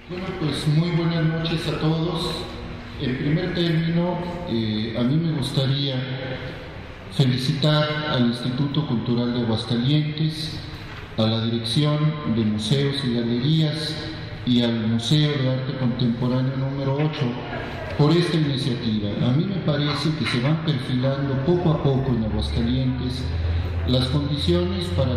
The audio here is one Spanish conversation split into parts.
Bueno, pues muy buenas noches a todos. En primer término, a mí me gustaría felicitar al Instituto Cultural de Aguascalientes, a la Dirección de Museos y Galerías y al Museo de Arte Contemporáneo número 8 por esta iniciativa. A mí me parece que se van perfilando poco a poco en Aguascalientes las condiciones para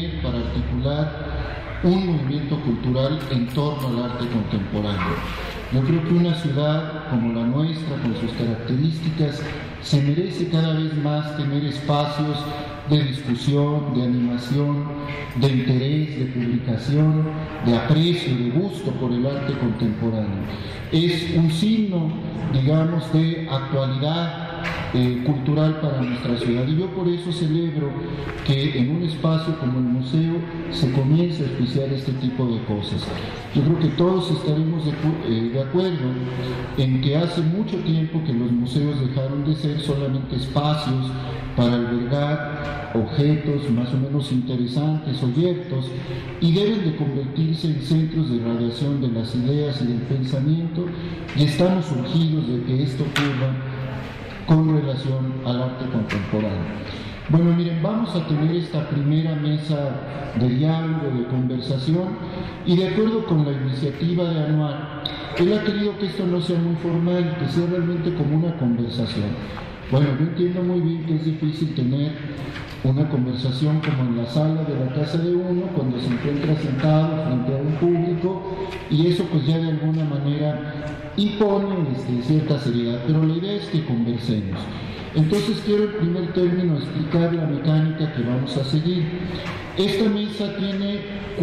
articular un movimiento cultural en torno al arte contemporáneo. Yo creo que una ciudad como la nuestra, con sus características, se merece cada vez más tener espacios de discusión, de animación, de interés, de publicación, de aprecio, de gusto por el arte contemporáneo. Es un signo, digamos, de actualidad cultural para nuestra ciudad, y yo por eso celebro que en un espacio como el museo se comience a auspiciar este tipo de cosas. Yo creo que todos estaremos de acuerdo en que hace mucho tiempo que los museos dejaron de ser solamente espacios para albergar objetos más o menos interesantes, objetos, y deben de convertirse en centros de radiación de las ideas y del pensamiento, y estamos urgidos de que esto ocurra con relación al arte contemporáneo. Bueno, miren, vamos a tener esta primera mesa de diálogo, de conversación, y de acuerdo con la iniciativa de Anuar, él ha querido que esto no sea muy formal, que sea realmente como una conversación. Bueno, yo entiendo muy bien que es difícil tener una conversación como en la sala de la casa de uno, cuando se encuentra sentado frente a un público, y eso pues ya de alguna manera impone cierta seriedad, pero la idea es que conversemos. Entonces quiero en primer término explicar la mecánica que vamos a seguir. Esta mesa tiene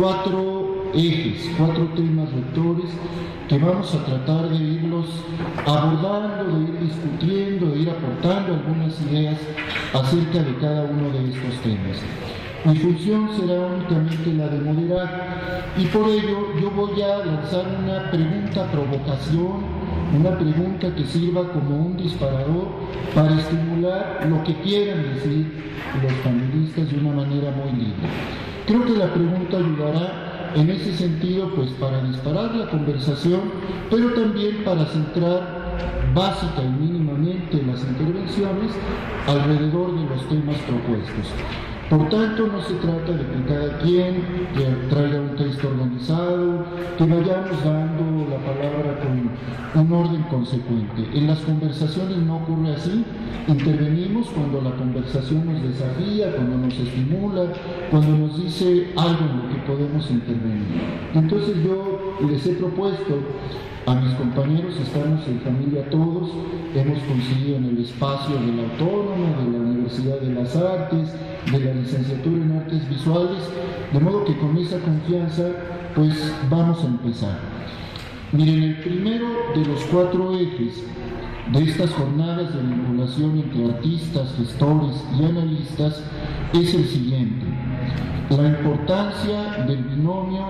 4 ejes, 4 temas rectores que vamos a tratar de irlos abordando, de ir discutiendo, de ir aportando algunas ideas acerca de cada uno de estos temas. Mi función será únicamente la de moderar, y por ello yo voy a lanzar una pregunta provocación, una pregunta que sirva como un disparador para estimular lo que quieran decir los panelistas de una manera muy libre. Creo que la pregunta ayudará en ese sentido, pues para disparar la conversación, pero también para centrar básica y mínimamente las intervenciones alrededor de los temas propuestos. Por tanto, no se trata de que cada quien traiga un texto organizado, que vayamos dando la palabra con un orden consecuente. En las conversaciones no ocurre así. Intervenimos cuando la conversación nos desafía, cuando nos estimula, cuando nos dice algo en lo que podemos intervenir. Entonces yo les he propuesto a mis compañeros, estamos en familia todos, hemos coincidido en el espacio de la Autónoma, de la Universidad de las Artes, de la licenciatura en Artes Visuales, de modo que con esa confianza pues vamos a empezar. Miren, el primero de los 4 ejes de estas jornadas de vinculación entre artistas, gestores y analistas es el siguiente: la importancia del binomio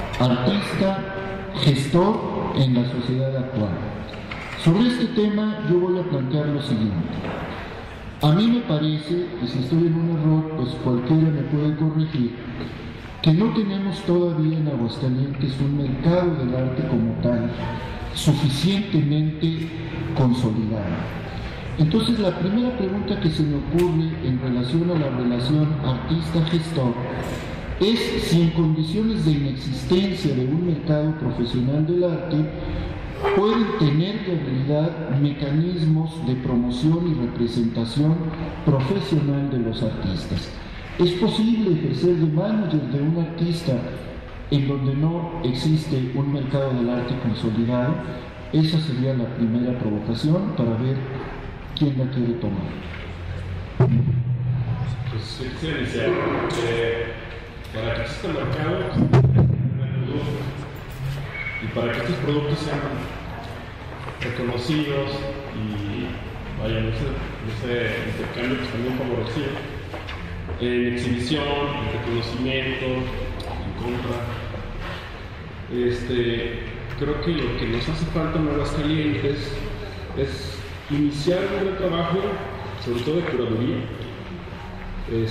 artista-gestor en la sociedad actual. Sobre este tema yo voy a plantear lo siguiente. A mí me parece, y si estoy en un error, pues cualquiera me puede corregir, que no tenemos todavía en Aguascalientes un mercado del arte como tal suficientemente consolidado. Entonces la primera pregunta que se me ocurre en relación a la relación artista-gestor es si en condiciones de inexistencia de un mercado profesional del arte pueden tener viabilidad mecanismos de promoción y representación profesional de los artistas. ¿Es posible ejercer de manager de un artista en donde no existe un mercado del arte consolidado? Esa sería la primera provocación para ver quién la quiere tomar. Pues yo quisiera iniciar. Para que exista mercado y para que estos productos sean reconocidos y vayan ese intercambio pues también favorecido en exhibición, en reconocimiento, en compra. Creo que lo que nos hace falta en Aguascalientes es iniciar un buen trabajo, sobre todo de curaduría,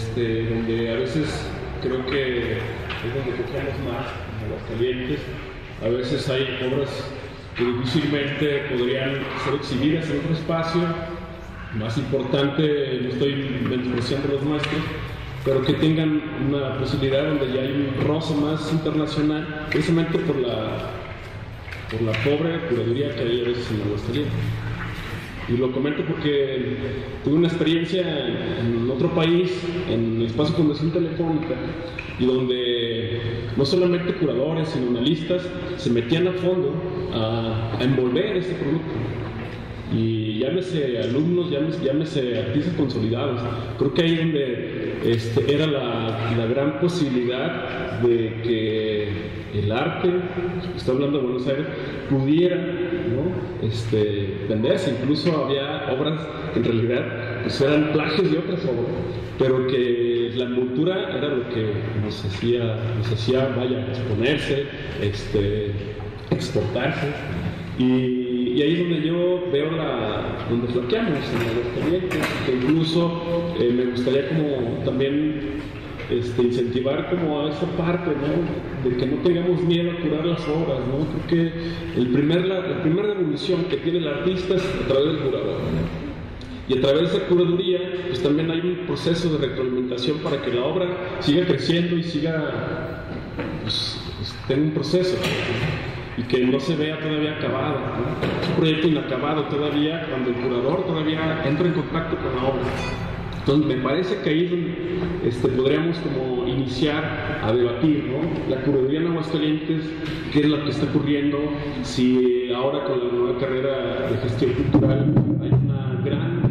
donde a veces creo que es donde cogemos más en Aguascalientes, A veces hay obras que difícilmente podrían ser exhibidas en otro espacio. Más importante, no estoy menospreciando los nuestros, pero que tengan una posibilidad donde ya hay un roce más internacional, precisamente por la pobre curaduría que hay a veces en Aguascalientes. Y lo comento porque tuve una experiencia en otro país, en el espacio de Fundación Telefónica, y donde no solamente curadores, sino analistas se metían a fondo a envolver este producto. Y llámese alumnos, llámese artistas consolidados. Creo que ahí donde era la gran posibilidad de que el arte, estoy hablando de Buenos Aires, pudiera, ¿no? Venderse. Incluso había obras que en realidad pues, eran plagios de otras obras, pero que la envoltura era lo que nos hacía vaya, exponerse, exportarse. Y ahí es donde yo veo donde flaqueamos en Aguascalientes, que incluso me gustaría como también incentivar como a esa parte, ¿no? De que no tengamos miedo a curar las obras, ¿no? Creo que la primera revolución que tiene el artista es a través del curador, ¿no? Y a través de esa curaduría, pues también hay un proceso de retroalimentación para que la obra siga creciendo y siga, pues tenga un proceso, ¿no? Y que no se vea todavía acabado, ¿no? Es un proyecto inacabado todavía cuando el curador todavía entra en contacto con la obra. Entonces me parece que ahí es donde podríamos como iniciar a debatir, ¿no? La curaduría en Aguascalientes, qué es lo que está ocurriendo, si ahora con la nueva carrera de gestión cultural hay una gran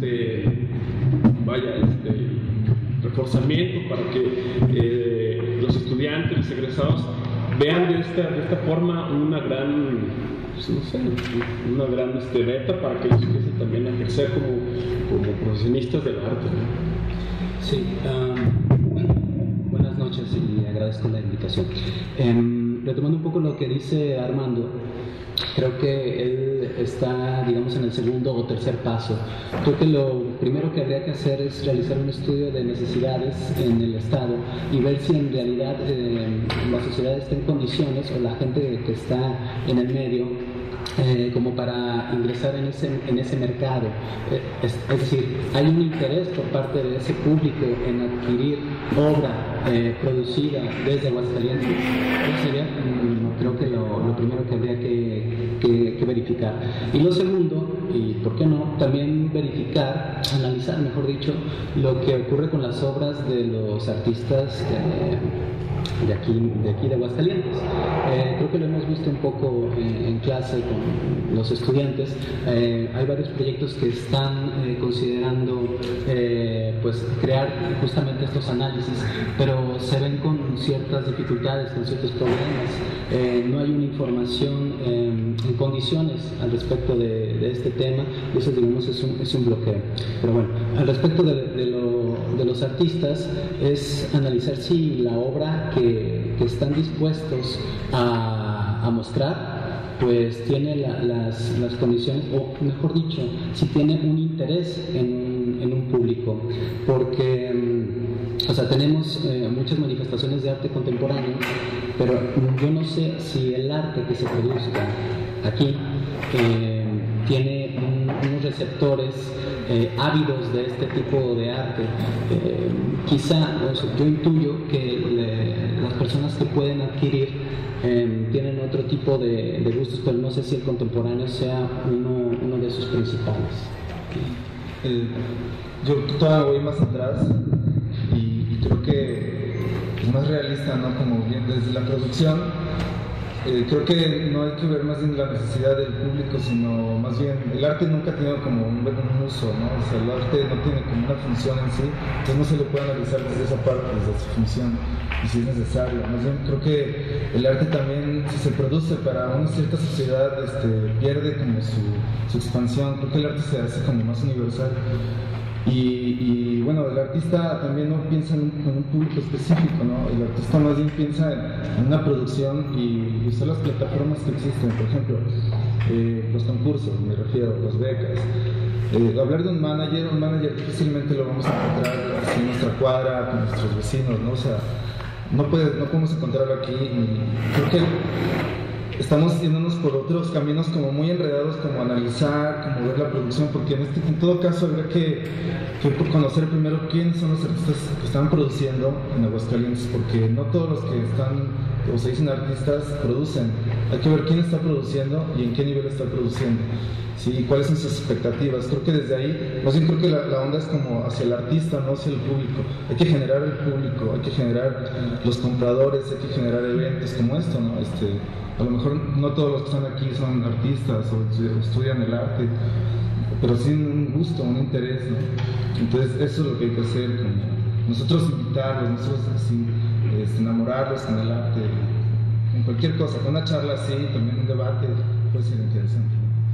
reforzamiento para que los estudiantes, los egresados vean de esta forma una gran, pues no sé, una gran beta para que ellos empiecen también a ejercer como profesionistas del arte, ¿no? Sí, buenas noches y agradezco la invitación. Retomando un poco lo que dice Armando, creo que él está, digamos, en el segundo o tercer paso. Creo que lo primero que habría que hacer es realizar un estudio de necesidades en el Estado y ver si en realidad la sociedad está en condiciones, o la gente que está en el medio, como para ingresar en ese mercado. Es decir, hay un interés por parte de ese público en adquirir obra producida desde Aguascalientes. Eso sería, creo que lo primero que habría que verificar. Y lo segundo, y por qué no, también verificar, analizar, mejor dicho, lo que ocurre con las obras de los artistas de aquí de Aguascalientes. Creo que lo hemos visto un poco en clase con los estudiantes. Hay varios proyectos que están considerando pues crear justamente estos análisis, pero se ven con ciertas dificultades, con ciertos problemas. No hay una información en condiciones al respecto de este tema, y eso, digamos, es un bloqueo. Pero bueno, al respecto de los artistas, es analizar si la obra que están dispuestos a mostrar pues tiene las condiciones, o mejor dicho, si tiene un interés en un público, porque o sea, tenemos muchas manifestaciones de arte contemporáneo, pero yo no sé si el arte que se produzca aquí tiene unos receptores ávidos de este tipo de arte. Quizá, yo intuyo que las personas que pueden adquirir tienen otro tipo de gustos, pero no sé si el contemporáneo sea uno de sus principales. Yo todavía voy más atrás y creo que es más realista, ¿no? Como bien desde la producción. Creo que no hay que ver más bien la necesidad del público, sino más bien el arte nunca ha tenido como un uso, ¿no? O sea, el arte no tiene como una función en sí, entonces no se le puede analizar desde esa parte, desde su función, y si es necesario. Más bien creo que el arte también, si se produce para una cierta sociedad, pierde como su expansión. Creo que el arte se hace como más universal. Y bueno, el artista también no piensa en un público específico, ¿no? El artista más bien piensa en una producción y usar las plataformas que existen, por ejemplo, los concursos, me refiero, las becas. Hablar de un manager difícilmente lo vamos a encontrar así en nuestra cuadra, con nuestros vecinos, ¿no? O sea, no podemos encontrarlo aquí. Y creo que estamos yéndonos por otros caminos como muy enredados, como analizar, como ver la producción, porque en todo caso habría que conocer primero quiénes son los artistas que están produciendo en Aguascalientes, porque no todos los que están, o se dicen artistas, producen. Hay que ver quién está produciendo y en qué nivel está produciendo. Sí, cuáles son sus expectativas. Creo que desde ahí, más bien creo que la onda es como hacia el artista, no hacia el público. Hay que generar el público, hay que generar los compradores, hay que generar eventos como esto, ¿no? A lo mejor no todos los que están aquí son artistas o estudian el arte, pero sí un gusto, un interés, ¿no? Entonces eso es lo que hay que hacer, como nosotros invitarlos, nosotros así, enamorarlos con el arte, en cualquier cosa, con una charla así, también un debate, puede ser interesante.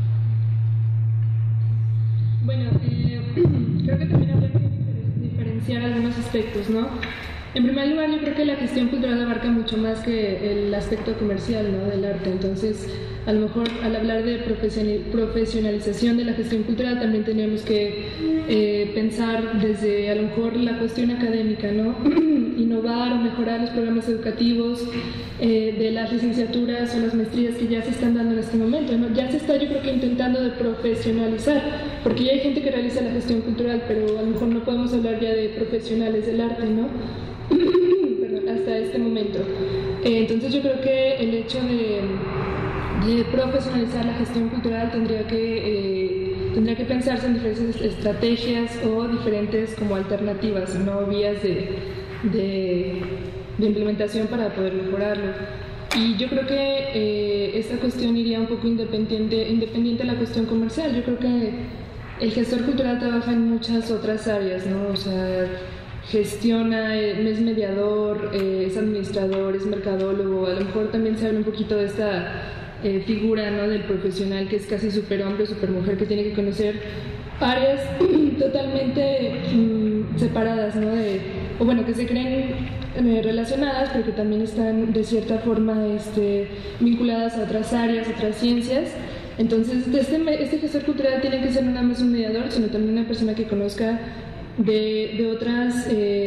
Bueno, creo que también habría que diferenciar algunos aspectos, ¿no? En primer lugar, yo creo que la gestión cultural abarca mucho más que el aspecto comercial, ¿no?, del arte. Entonces, a lo mejor al hablar de profesionalización de la gestión cultural también tendríamos que pensar desde a lo mejor la cuestión académica, ¿no? Innovar o mejorar los programas educativos de las licenciaturas o las maestrías que ya se están dando en este momento, ¿no? Ya se está, yo creo que intentando de profesionalizar, porque ya hay gente que realiza la gestión cultural, pero a lo mejor no podemos hablar ya de profesionales del arte, ¿no? Perdón, hasta este momento. Entonces yo creo que el hecho de profesionalizar la gestión cultural tendría que pensarse en diferentes estrategias o diferentes como alternativas, no vías de implementación para poder mejorarlo. Y yo creo que esta cuestión iría un poco independiente de la cuestión comercial. Yo creo que el gestor cultural trabaja en muchas otras áreas, ¿no? O sea, gestiona, es mediador, es administrador, es mercadólogo. A lo mejor también se habla un poquito de esta figura, ¿no?, del profesional que es casi superhombre, supermujer, que tiene que conocer áreas totalmente separadas, ¿no?, o bueno, que se creen relacionadas, pero que también están de cierta forma vinculadas a otras áreas, a otras ciencias. Entonces, este gestor cultural tiene que ser no nada más un mediador, sino también una persona que conozca desde otros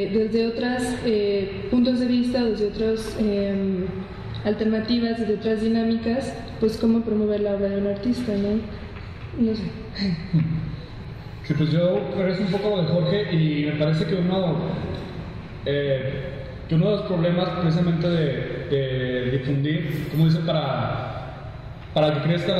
puntos de vista, desde otras alternativas, desde otras dinámicas, pues cómo promover la obra de un artista, ¿no? No sé. Sí, pues yo regreso un poco de Jorge y me parece que uno de los problemas precisamente de difundir, como dice, para que crezca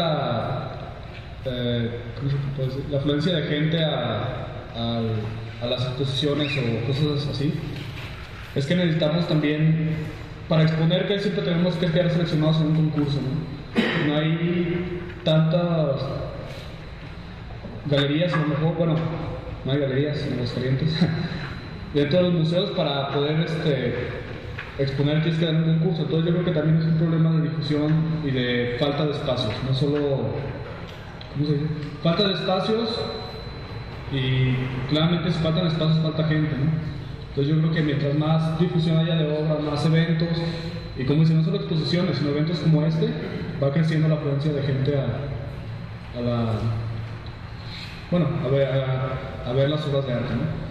la afluencia de gente a las exposiciones o cosas así, es que necesitamos también, para exponer, que siempre tenemos que quedar seleccionados en un concurso, ¿no? No hay tantas galerías, a lo mejor, bueno, no hay galerías en Aguascalientes dentro de los museos para poder exponer que esté en un concurso. Entonces yo creo que también es un problema de difusión y de falta de espacios, no solo, ¿cómo se dice?, falta de espacios, y claramente si faltan espacios falta gente, ¿no? Entonces yo creo que mientras más difusión haya de obra, más eventos, y como dice, no solo exposiciones, sino eventos como este, va creciendo la afluencia de gente a ver las obras de arte, ¿no?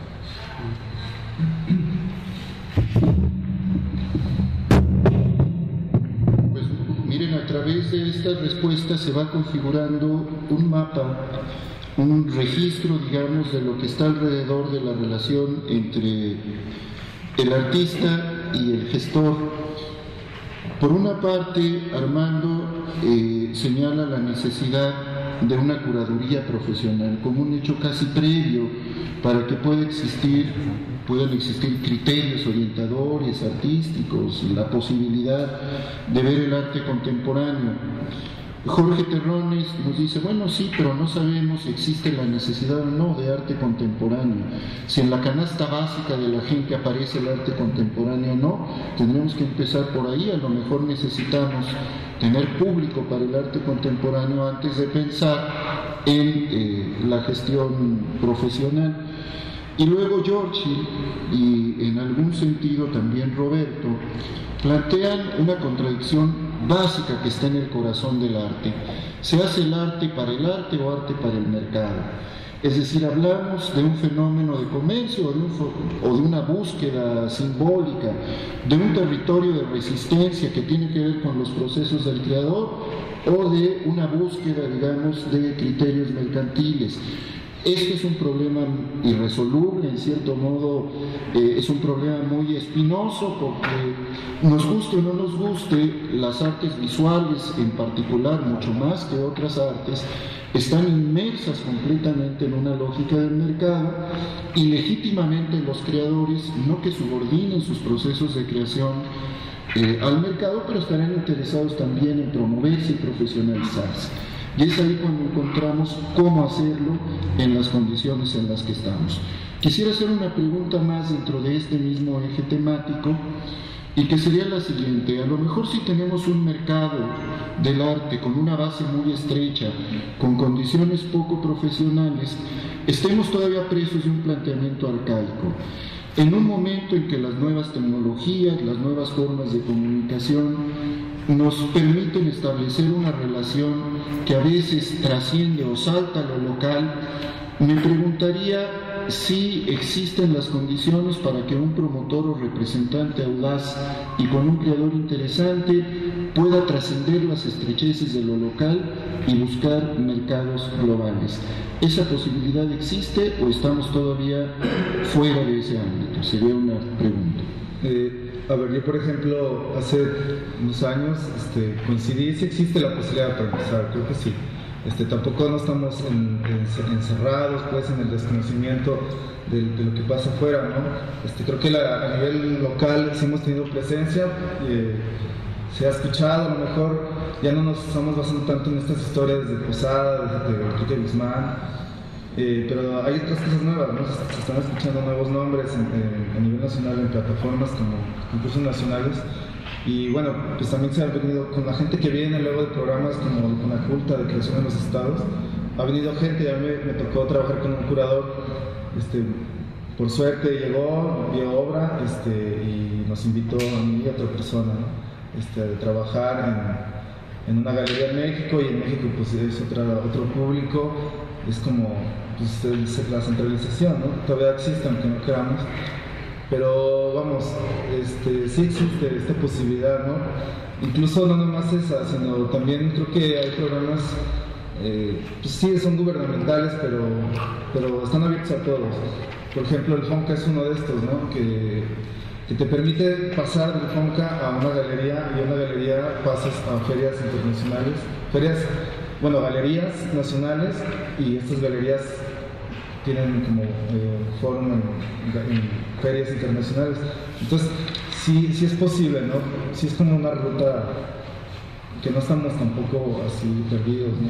Pues miren, a través de estas respuestas se va configurando un mapa, un registro, digamos, de lo que está alrededor de la relación entre el artista y el gestor. Por una parte, Armando señala la necesidad de una curaduría profesional como un hecho casi previo para que puedan existir criterios orientadores, artísticos, la posibilidad de ver el arte contemporáneo. Jorge Terrones nos dice, bueno, sí, pero no sabemos si existe la necesidad o no de arte contemporáneo. Si en la canasta básica de la gente aparece el arte contemporáneo o no, tendremos que empezar por ahí. A lo mejor necesitamos tener público para el arte contemporáneo antes de pensar en la gestión profesional. Y luego Giorgi, y en algún sentido también Roberto, plantean una contradicción básica que está en el corazón del arte. ¿Se hace el arte para el arte o arte para el mercado? Es decir, hablamos de un fenómeno de comercio o de una búsqueda simbólica, de un territorio de resistencia que tiene que ver con los procesos del creador, o de una búsqueda, digamos, de criterios mercantiles. Esto es un problema irresoluble, en cierto modo, es un problema muy espinoso porque nos guste o no nos guste, las artes visuales en particular, mucho más que otras artes, están inmersas completamente en una lógica del mercado y legítimamente los creadores, no que subordinen sus procesos de creación al mercado, pero estarán interesados también en promoverse y profesionalizarse. Y es ahí cuando encontramos cómo hacerlo en las condiciones en las que estamos. Quisiera hacer una pregunta más dentro de este mismo eje temático, y que sería la siguiente: a lo mejor si tenemos un mercado del arte con una base muy estrecha, con condiciones poco profesionales, estemos todavía presos de un planteamiento arcaico. En un momento en que las nuevas tecnologías, las nuevas formas de comunicación nos permiten establecer una relación que a veces trasciende o salta a lo local, me preguntaría si existen las condiciones para que un promotor o representante audaz y con un creador interesante pueda trascender las estrecheces de lo local y buscar mercados globales. ¿Esa posibilidad existe o estamos todavía fuera de ese ámbito? Sería una pregunta. A ver, yo por ejemplo, hace unos años coincidí si existe la posibilidad para empezar, creo que sí. Tampoco no estamos encerrados pues en el desconocimiento de lo que pasa afuera, ¿no? Creo que a nivel local sí hemos tenido presencia, se ha escuchado, a lo mejor ya no nos estamos basando tanto en estas historias de Posada, de Enrique Guzmán, pero hay otras cosas nuevas, ¿no? Se están escuchando nuevos nombres a nivel nacional en plataformas como concursos nacionales. Y bueno, pues también se ha venido con la gente que viene luego de programas como con la Culta de creación en los estados. Ha venido gente, ya me tocó trabajar con un curador, por suerte llegó, vio obra y nos invitó a mí y a otra persona, ¿no? A trabajar en una galería en México, y en México pues es otro público, es como pues, la centralización, ¿no? Todavía existe aunque no queramos. Pero vamos, sí existe esta posibilidad, ¿no? Incluso no nomás esa, sino también creo que hay programas, pues sí, son gubernamentales, pero están abiertos a todos. Por ejemplo, el FONCA es uno de estos, ¿no? Que te permite pasar del FONCA a una galería, y una galería pasas a ferias internacionales, galerías nacionales, y estas galerías tienen como foro en ferias internacionales. Entonces, sí es posible, ¿no? Sí es como una ruta que no estamos tampoco así perdidos, ¿no?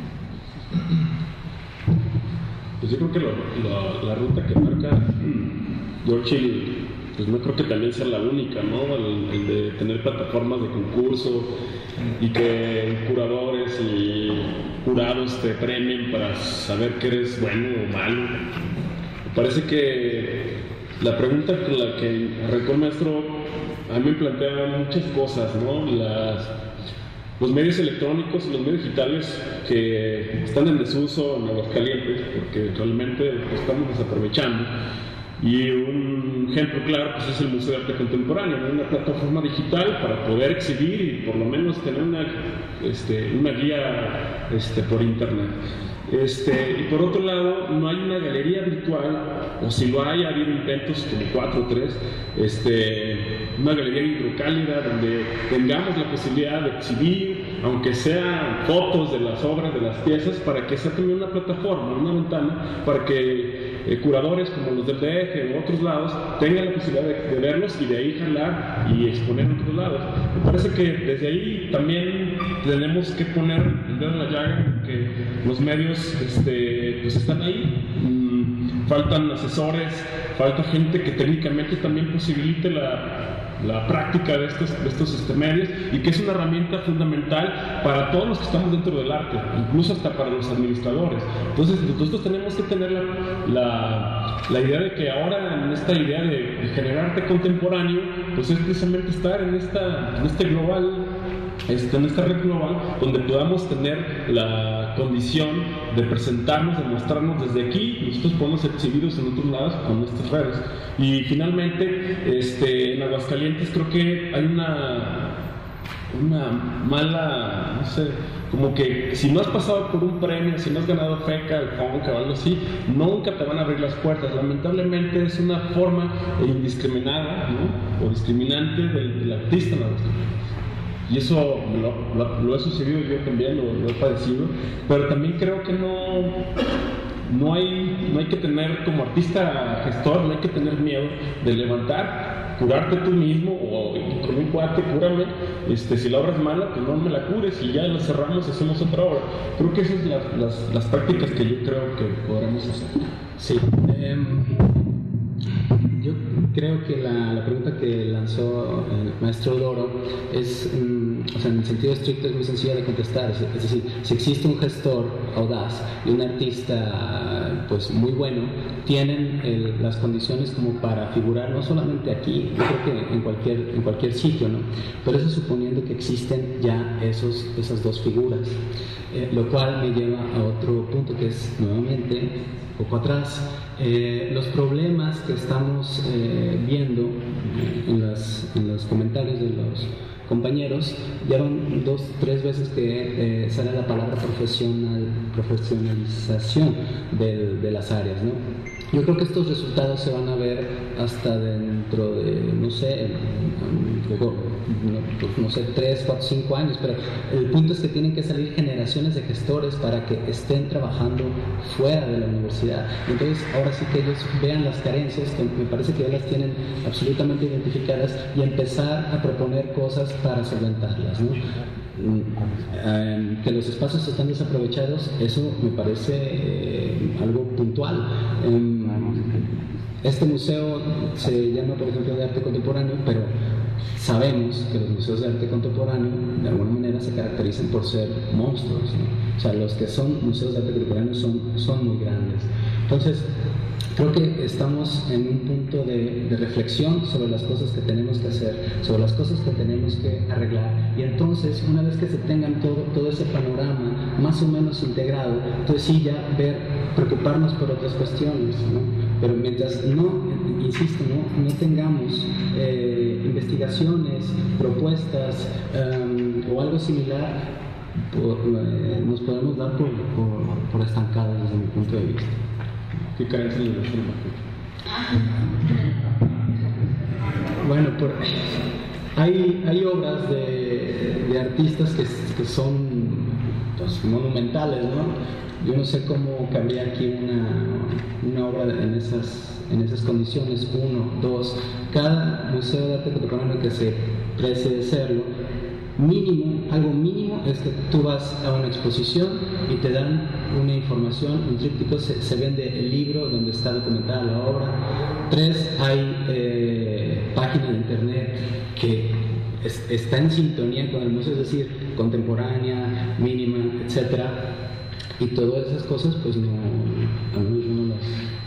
Pues yo creo que la ruta que marca Yorkshire, pues no creo que también sea la única, ¿no? El de tener plataformas de concurso y que curadores y jurados te premien para saber que eres bueno o malo. Me parece que la pregunta con la que arrancó el maestro a mí me plantea muchas cosas, ¿no? Los medios electrónicos y los medios digitales que están en desuso en Aguascalientes, porque realmente lo estamos desaprovechando. Y un ejemplo claro pues es el Museo de Arte Contemporáneo, ¿no? Una plataforma digital para poder exhibir y por lo menos tener una guía por internet. Y por otro lado, no hay una galería virtual, o si lo hay, ha habido intentos como 4 o 3, una galería hidrocálida donde tengamos la posibilidad de exhibir, aunque sean fotos de las obras, de las piezas, para que sea también una plataforma, una ventana, para que curadores como los del DF o otros lados tengan la posibilidad de verlos y de ahí jalar y exponer en otros lados. Me parece que desde ahí también tenemos que poner el dedo en la llaga, que los medios pues están ahí, faltan asesores, falta gente que técnicamente también posibilite la práctica de estos medios, y que es una herramienta fundamental para todos los que estamos dentro del arte, incluso hasta para los administradores. Entonces nosotros tenemos que tener la idea de que ahora en esta idea de generar arte contemporáneo, pues es precisamente estar en esta global, en esta red global, donde podamos tener la condición de presentarnos, de mostrarnos desde aquí. Nosotros podemos ser exhibidos en otros lados con nuestras redes. Y finalmente, en Aguascalientes creo que hay una mala, no sé, como que si no has pasado por un premio, si no has ganado FECA, el FONCA o algo así, nunca te van a abrir las puertas. Lamentablemente es una forma indiscriminada, ¿no? O discriminante del artista en Aguascalientes. Y eso lo he sucedido yo también, lo he padecido, pero también creo que no hay que tener, como artista gestor, no hay que tener miedo de curarte tú mismo, o con un cuate, cúrame, si la obra es mala, pues no me la cures y ya la cerramos y hacemos otra obra. Creo que esas son las prácticas que yo creo que podremos hacer. Sí. Yo creo que la pregunta que lanzó el maestro Doro es, o sea, en el sentido estricto es muy sencilla de contestar. Es decir, si existe un gestor audaz y un artista pues muy bueno, tienen las condiciones como para figurar no solamente aquí, yo creo que en cualquier sitio, ¿no? Pero eso suponiendo que existen ya esas dos figuras, lo cual me lleva a otro punto que es nuevamente poco atrás. Los problemas que estamos viendo en los comentarios de los compañeros, ya van 2-3 veces que sale la palabra profesionalización de las áreas, ¿no? Yo creo que estos resultados se van a ver hasta dentro de, no sé, luego, no sé, 3, 4, 5 años, pero el punto es que tienen que salir generaciones de gestores para que estén trabajando fuera de la universidad. Entonces, ahora sí que ellos vean las carencias, que me parece que ya las tienen absolutamente identificadas, y empezar a proponer cosas para solventarlas, ¿no? Que los espacios están desaprovechados, eso me parece algo puntual. Este museo se llama, por ejemplo, de arte contemporáneo, pero sabemos que los museos de arte contemporáneo de alguna manera se caracterizan por ser monstruos, ¿no? O sea, los que son museos de arte contemporáneo son muy grandes. Entonces, creo que estamos en un punto de reflexión sobre las cosas que tenemos que hacer, sobre las cosas que tenemos que arreglar, y entonces, una vez que se tengan todo ese panorama más o menos integrado, entonces sí ya preocuparnos por otras cuestiones, ¿no? Pero mientras insisto, no tengamos investigaciones, propuestas o algo similar, nos podemos dar por estancados desde mi punto de vista. ¿Qué carencia de inversión? Bueno, hay obras de artistas que son pues, monumentales, ¿no? Yo no sé cómo cabría aquí una obra en esas condiciones. 1, 2, cada museo de arte contemporáneo que se precie de serlo, algo mínimo es que tú vas a una exposición y te dan una información, un tríptico, se vende el libro donde está documentada la obra. 3, hay página de internet que está en sintonía con el museo, es decir, contemporánea, mínima, etcétera. Y todas esas cosas, pues a mí yo no las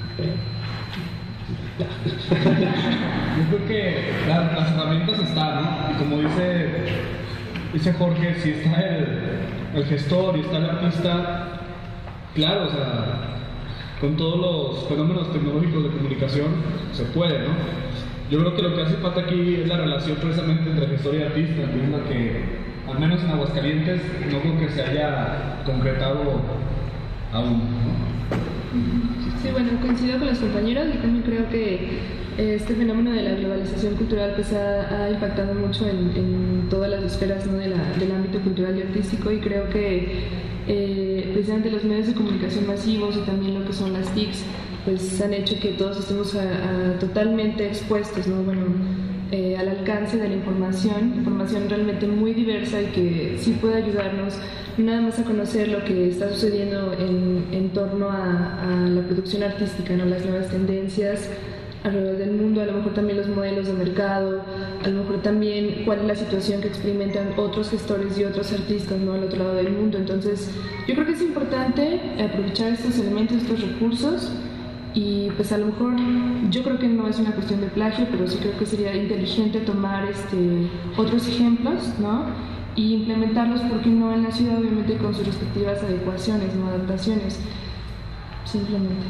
Yo creo que las herramientas están, ¿no? Y como dice Jorge, si está el gestor y está el artista, claro, o sea, con todos los fenómenos tecnológicos de comunicación se puede, ¿no? Yo creo que lo que hace falta aquí es la relación precisamente entre gestor y artista, que es la que, al menos en Aguascalientes, no creo que se haya concretado aún, ¿no? Sí, bueno, coincido con los compañeros. Yo también creo que este fenómeno de la globalización cultural pues ha impactado mucho en todas las esferas, ¿no? del ámbito cultural y artístico, y creo que precisamente los medios de comunicación masivos y también lo que son las TICs pues han hecho que todos estemos totalmente expuestos, ¿no? Bueno, al alcance de la información realmente muy diversa y que sí puede ayudarnos nada más a conocer lo que está sucediendo en torno a la producción artística, ¿no? Las nuevas tendencias alrededor del mundo, a lo mejor también los modelos de mercado, a lo mejor también cuál es la situación que experimentan otros gestores y otros artistas, ¿no? Al otro lado del mundo. Entonces, yo creo que es importante aprovechar estos elementos, estos recursos, y pues a lo mejor yo creo que no es una cuestión de plagio, pero sí creo que sería inteligente tomar otros ejemplos, ¿no? y implementarlos, ¿por qué no?, en la ciudad, obviamente con sus respectivas adecuaciones, no adaptaciones, simplemente.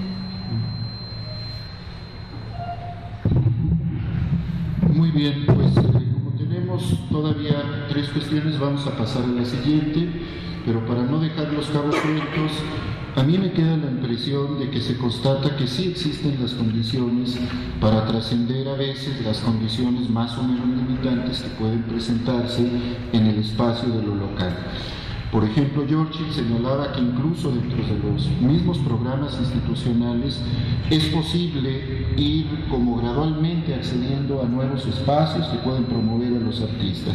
Muy bien, pues como tenemos todavía 3 cuestiones, vamos a pasar a la siguiente, pero para no dejar los cabos sueltos, a mí me queda la impresión de que se constata que sí existen las condiciones para trascender a veces las condiciones más o menos limitantes que pueden presentarse en el espacio de lo local. Por ejemplo, Giorgi señalaba que incluso dentro de los mismos programas institucionales es posible ir como gradualmente accediendo a nuevos espacios que pueden promover a los artistas.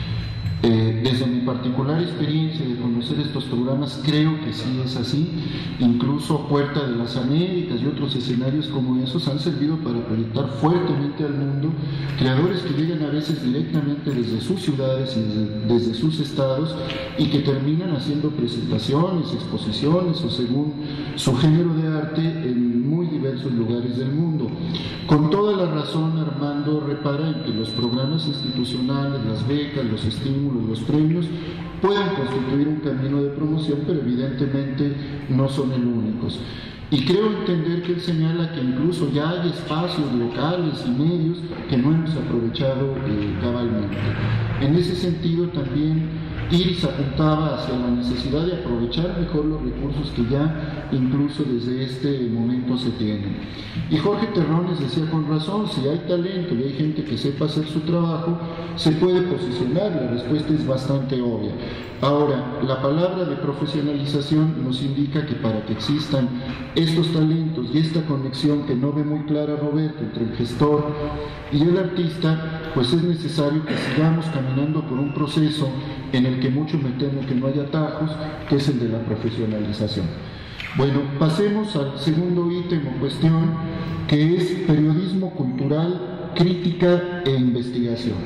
Desde mi particular experiencia de conocer estos programas, creo que sí es así. Incluso Puerta de las Américas y otros escenarios como esos han servido para proyectar fuertemente al mundo creadores que llegan a veces directamente desde sus ciudades y desde sus estados y que terminan haciendo presentaciones, exposiciones o según su género de arte en muy diversos lugares del mundo. Con toda la razón, Armando repara en que los programas institucionales, las becas, los estímulos, los premios pueden constituir un camino de promoción, pero evidentemente no son el únicos. Y creo entender que él señala que incluso ya hay espacios locales y medios que no hemos aprovechado cabalmente. En ese sentido también Iris apuntaba hacia la necesidad de aprovechar mejor los recursos que ya incluso desde este momento se tienen. Y Jorge Terrones decía con razón, si hay talento y hay gente que sepa hacer su trabajo, se puede posicionar, la respuesta es bastante obvia. Ahora, la palabra de profesionalización nos indica que para que existan estos talentos y esta conexión que no ve muy clara Roberto entre el gestor y el artista, pues es necesario que sigamos caminando por un proceso en el que mucho me temo que no haya atajos, que es el de la profesionalización. Bueno, pasemos al segundo ítem o cuestión, que es periodismo cultural, crítica e investigación.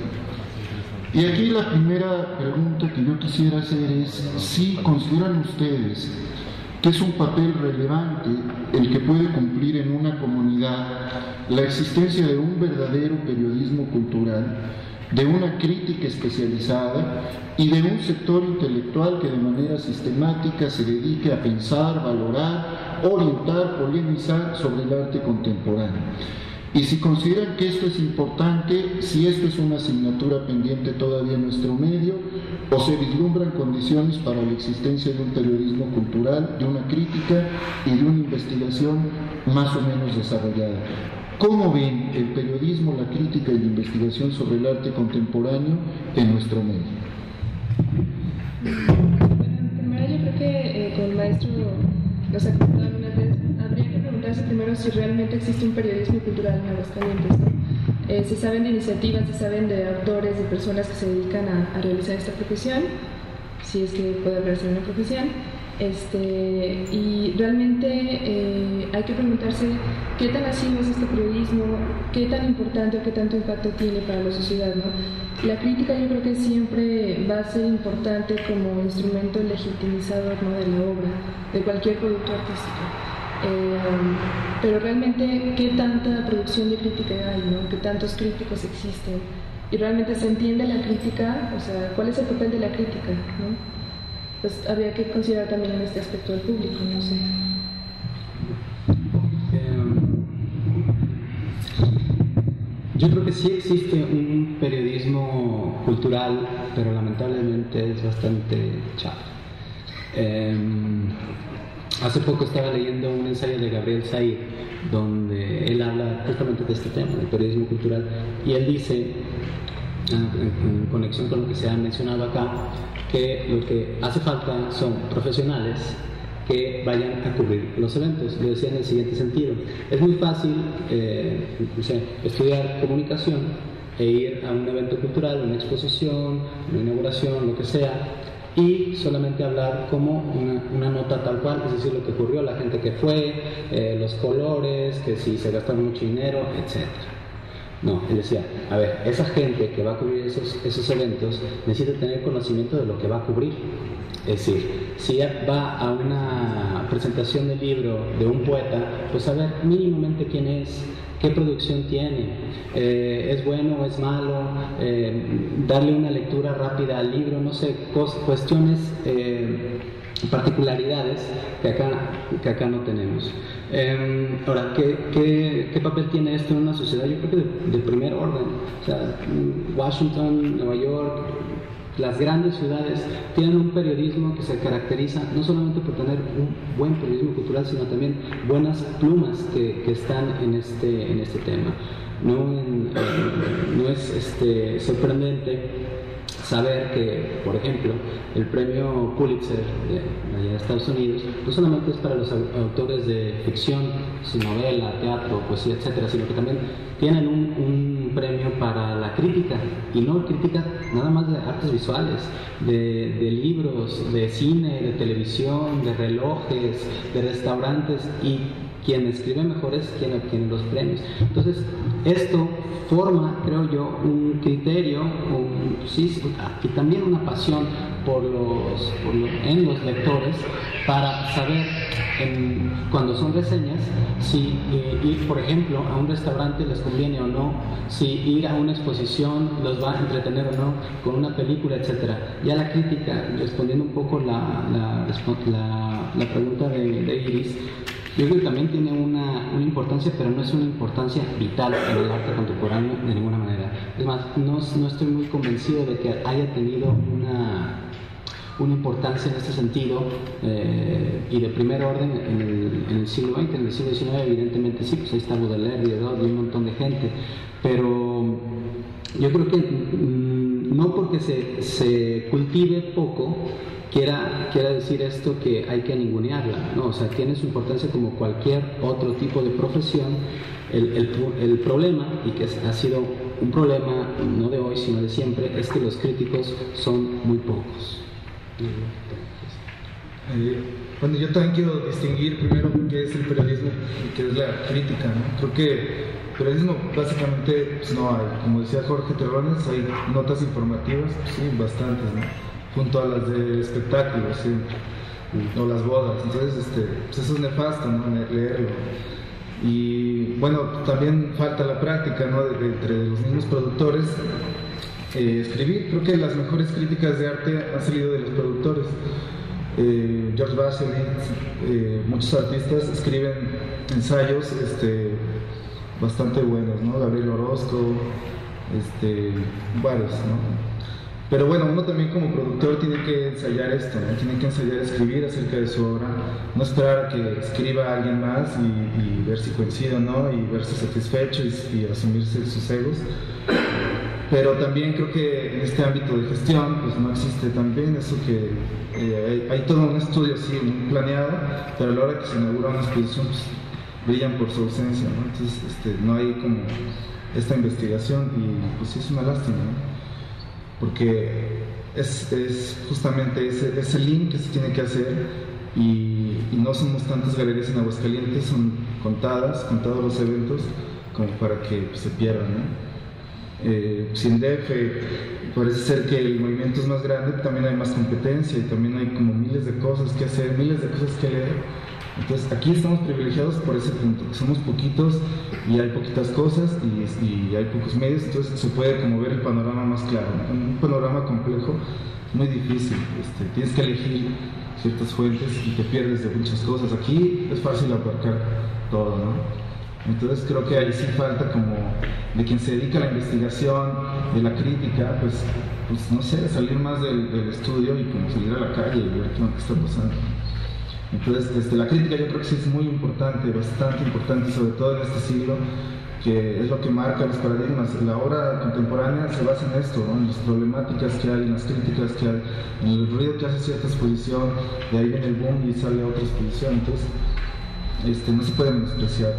Y aquí la primera pregunta que yo quisiera hacer es si consideran ustedes que es un papel relevante el que puede cumplir en una comunidad la existencia de un verdadero periodismo cultural, de una crítica especializada y de un sector intelectual que de manera sistemática se dedique a pensar, valorar, orientar, polemizar sobre el arte contemporáneo. Y si consideran que esto es importante, si esto es una asignatura pendiente todavía en nuestro medio, o se vislumbran condiciones para la existencia de un periodismo cultural, de una crítica y de una investigación más o menos desarrollada. ¿Cómo ven el periodismo, la crítica y la investigación sobre el arte contemporáneo en nuestro medio? Bueno, primero yo creo que con el maestro nos ha comentado algunas veces, habría que preguntarse primero si realmente existe un periodismo cultural en Aguascalientes, ¿no? Se saben de iniciativas, se saben de autores, de personas que se dedican a realizar esta profesión, si es que puede hablarse de una profesión. Y realmente hay que preguntarse qué tan asiduo es este periodismo, qué tan importante o qué tanto impacto tiene para la sociedad, ¿no? La crítica yo creo que siempre va a ser importante como instrumento legitimizador, ¿no?, de la obra, de cualquier producto artístico. Pero realmente qué tanta producción de crítica hay, ¿no?, qué tantos críticos existen, y realmente se entiende la crítica, o sea, cuál es el papel de la crítica, ¿no? Pues habría que considerar también en este aspecto del público, no sé. Yo creo que sí existe un periodismo cultural, pero lamentablemente es bastante chato. Hace poco estaba leyendo un ensayo de Gabriel Said, donde él habla justamente de este tema, del periodismo cultural, y él dice, en conexión con lo que se ha mencionado acá, que lo que hace falta son profesionales que vayan a cubrir los eventos. Lo decía en el siguiente sentido: es muy fácil estudiar comunicación e ir a un evento cultural, una exposición, una inauguración, lo que sea, y solamente hablar como una nota tal cual, es decir, lo que ocurrió, la gente que fue, los colores, que si se gastaron mucho dinero, etc. No, él decía, a ver, esa gente que va a cubrir esos eventos necesita tener conocimiento de lo que va a cubrir. Es decir, si va a una presentación de libro de un poeta, pues saber mínimamente quién es, qué producción tiene, es bueno o es malo, darle una lectura rápida al libro, no sé, cuestiones, particularidades que acá no tenemos. Ahora, ¿qué papel tiene esto en una sociedad? Yo creo que de primer orden. O sea, Washington, Nueva York, las grandes ciudades tienen un periodismo que se caracteriza no solamente por tener un buen periodismo cultural, sino también buenas plumas que están en este tema. No es sorprendente saber que, por ejemplo, el premio Pulitzer de Estados Unidos no solamente es para los autores de ficción, novela, teatro, poesía, etcétera, sino que también tienen un premio para la crítica, y no crítica nada más de artes visuales, de libros, de cine, de televisión, de relojes, de restaurantes, y quien escribe mejor es quien obtiene los premios. Entonces, esto forma, creo yo, un criterio y también una pasión en los lectores para saber, cuando son reseñas, si ir, por ejemplo, a un restaurante les conviene o no, si ir a una exposición los va a entretener o no, con una película, etcétera. Ya la crítica, respondiendo un poco la pregunta de Iris, yo creo que también tiene una importancia, pero no es una importancia vital en el arte contemporáneo de ninguna manera. Es más, no estoy muy convencido de que haya tenido una importancia en este sentido, y de primer orden en el siglo XX. En el siglo XIX evidentemente sí, pues ahí está Baudelaire, Diderot y un montón de gente, pero yo creo que no porque se cultive poco quiera decir esto que hay que ningunearla, ¿no? O sea, tiene su importancia como cualquier otro tipo de profesión. El problema, y que ha sido un problema no de hoy sino de siempre, es que los críticos son muy pocos. Bueno, yo también quiero distinguir primero qué es el periodismo y qué es la crítica, ¿no? Creo que periodismo básicamente pues no hay, como decía Jorge Terrones, hay notas informativas, pues sí, bastantes, ¿no? Junto a las de espectáculos, ¿sí? O las bodas. Entonces, pues eso es nefasto, ¿no? Leerlo. Y bueno, también falta la práctica, ¿no? Entre los mismos productores, escribir. Creo que las mejores críticas de arte han salido de los productores. George Bachelet, muchos artistas escriben ensayos bastante buenos, ¿no? Gabriel Orozco, varios, ¿no? Pero bueno, uno también como productor tiene que ensayar esto, ¿no? Tiene que ensayar a escribir acerca de su obra, no esperar a que escriba alguien más y ver si coincide o no, y verse satisfecho y asumirse sus egos. Pero también creo que en este ámbito de gestión pues no existe también eso que hay todo un estudio así planeado, pero a la hora que se inaugura una exposición pues brillan por su ausencia, ¿no? Entonces no hay como esta investigación, y pues sí es una lástima, ¿no? Porque es justamente ese link que se tiene que hacer, y no somos tantas galerías en Aguascalientes, son contados los eventos como para que pues, se pierdan, ¿no? Si en DF parece ser que el movimiento es más grande, también hay más competencia y también hay como miles de cosas que hacer, miles de cosas que leer. Entonces aquí estamos privilegiados por ese punto, que somos poquitos y hay poquitas cosas y hay pocos medios, entonces se puede como ver el panorama más claro, ¿no? Un panorama complejo es muy difícil, tienes que elegir ciertas fuentes y te pierdes de muchas cosas. Aquí es fácil abarcar todo, ¿no? Entonces creo que ahí sí falta como de quien se dedica a la investigación, de la crítica, pues no sé, salir más del estudio y como salir a la calle y ver qué está pasando. Entonces la crítica yo creo que sí es muy importante, bastante importante, sobre todo en este siglo, que es lo que marca los paradigmas. La obra contemporánea se basa en esto, ¿no? En las problemáticas que hay, en las críticas que hay, en el ruido que hace cierta exposición, de ahí viene el boom y sale otra exposición. Entonces no se puede menospreciar.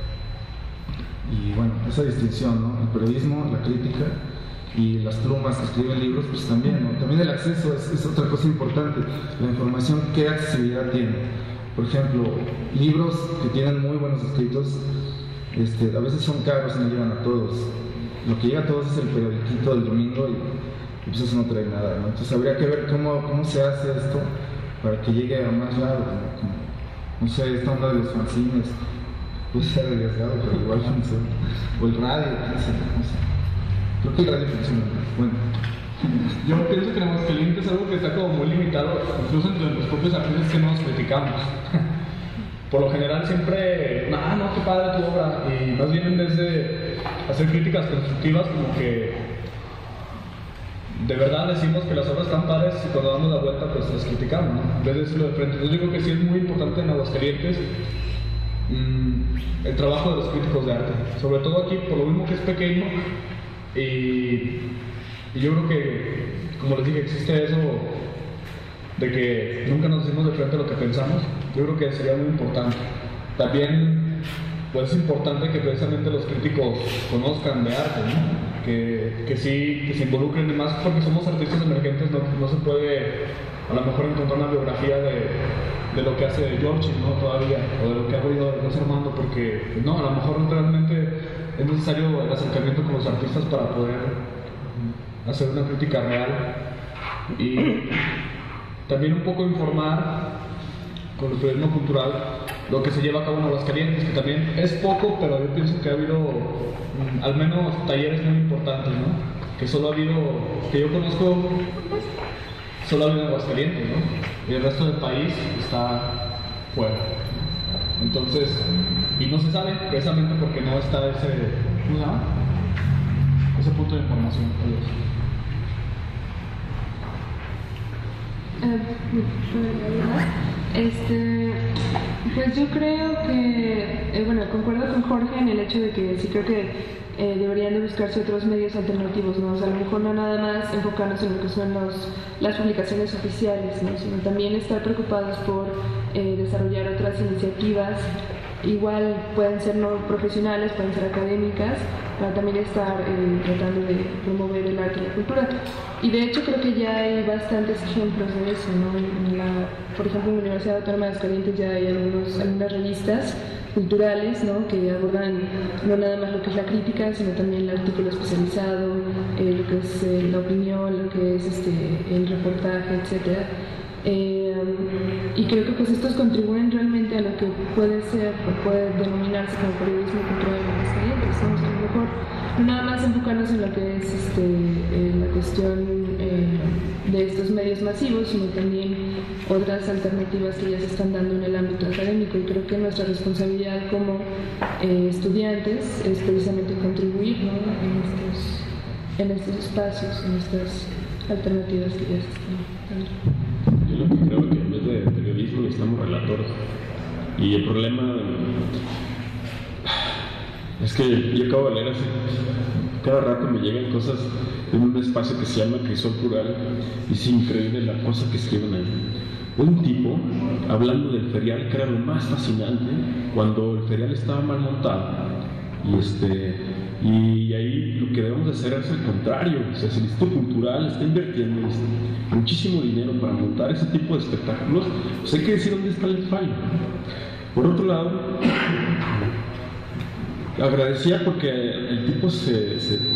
Y bueno, esa distinción, ¿no? El periodismo, la crítica y las plumas que escriben libros, pues también, ¿no? También el acceso es otra cosa importante. La información, ¿qué accesibilidad tiene? Por ejemplo, libros que tienen muy buenos escritos, a veces son caros y no llegan a todos. Lo que llega a todos es el periodiquito del domingo y pues eso no trae nada, ¿no? Entonces habría que ver cómo se hace esto para que llegue a más lados, ¿no? No sé, esta onda de los fanzines. puede ser arriesgado, pero igual funciona. O el radio, no sé. Creo que el radio funciona. Bueno. Yo pienso que en Aguascalientes es algo que está como muy limitado, incluso entre los propios artistas que nos criticamos. Por lo general siempre, no, qué padre tu obra, y más bien en vez de hacer críticas constructivas, como que de verdad decimos que las obras están padres y cuando damos la vuelta pues las criticamos, ¿no? En vez de decirlo de frente. Entonces yo creo que sí es muy importante en Aguascalientes el trabajo de los críticos de arte, sobre todo aquí por lo mismo que es pequeño, y yo creo que, como les dije, existe eso de que nunca nos decimos de frente lo que pensamos. Yo creo que sería muy importante. También pues es importante que precisamente los críticos conozcan de arte, ¿no? Que sí, que se involucren, y más porque somos artistas emergentes, no se puede a lo mejor encontrar una biografía de lo que hace George, ¿no? Todavía, o de lo que ha oído José Armando, porque no, a lo mejor realmente es necesario el acercamiento con los artistas para poder hacer una crítica real, y también un poco informar con el periodismo cultural lo que se lleva a cabo en Aguascalientes, que también es poco, pero yo pienso que ha habido al menos talleres muy importantes, ¿no? Que solo ha habido, que yo conozco, solo ha habido en Aguascalientes, ¿no? Y el resto del país está fuera. Entonces, y no se sabe precisamente porque no está ese, ¿cómo se llama? Ese punto de información. Pues yo creo que, bueno, concuerdo con Jorge en el hecho de que sí creo que deberían de buscarse otros medios alternativos, ¿no? O sea, a lo mejor no nada más enfocarnos en lo que son las publicaciones oficiales, ¿no? Sino también estar preocupados por desarrollar otras iniciativas, igual pueden ser no profesionales, pueden ser académicas, para también estar tratando de promover el arte y la cultura. Y de hecho creo que ya hay bastantes ejemplos de eso, ¿no? Por ejemplo, en la Universidad Autónoma de Aguascalientes ya hay algunas revistas culturales, ¿no? Que abordan no nada más lo que es la crítica, sino también el artículo especializado, lo que es la opinión, lo que es el reportaje, etc. Y creo que pues estos contribuyen realmente a lo que puede ser o puede denominarse como periodismo cultural en Aguascalientes, ¿no? O sea, a lo mejor no nada más enfocarnos en lo que es la cuestión de estos medios masivos, sino también otras alternativas que ya se están dando en el ámbito académico, y creo que nuestra responsabilidad como estudiantes es precisamente contribuir, ¿no? en estos espacios, en estas alternativas que ya se están dando. Yo lo que creo que en vez de periodismo necesitamos relatores, y el problema es que yo acabo de leer cada rato me llegan cosas en un espacio que se llama Crisol Plural, y es increíble la cosa que escriben ahí. Un tipo hablando del ferial, que era lo más fascinante, cuando el ferial estaba mal montado, y ahí lo que debemos de hacer es el contrario. O sea, si el Instituto Cultural está invirtiendo muchísimo dinero para montar ese tipo de espectáculos, pues hay que decir dónde está el fallo. Por otro lado, agradecía porque el tipo se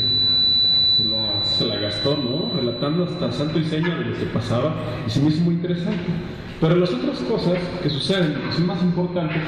la gastó, ¿no? Relatando hasta santo y seña de lo que pasaba, y se me hizo muy interesante. Pero las otras cosas que suceden, que son más importantes,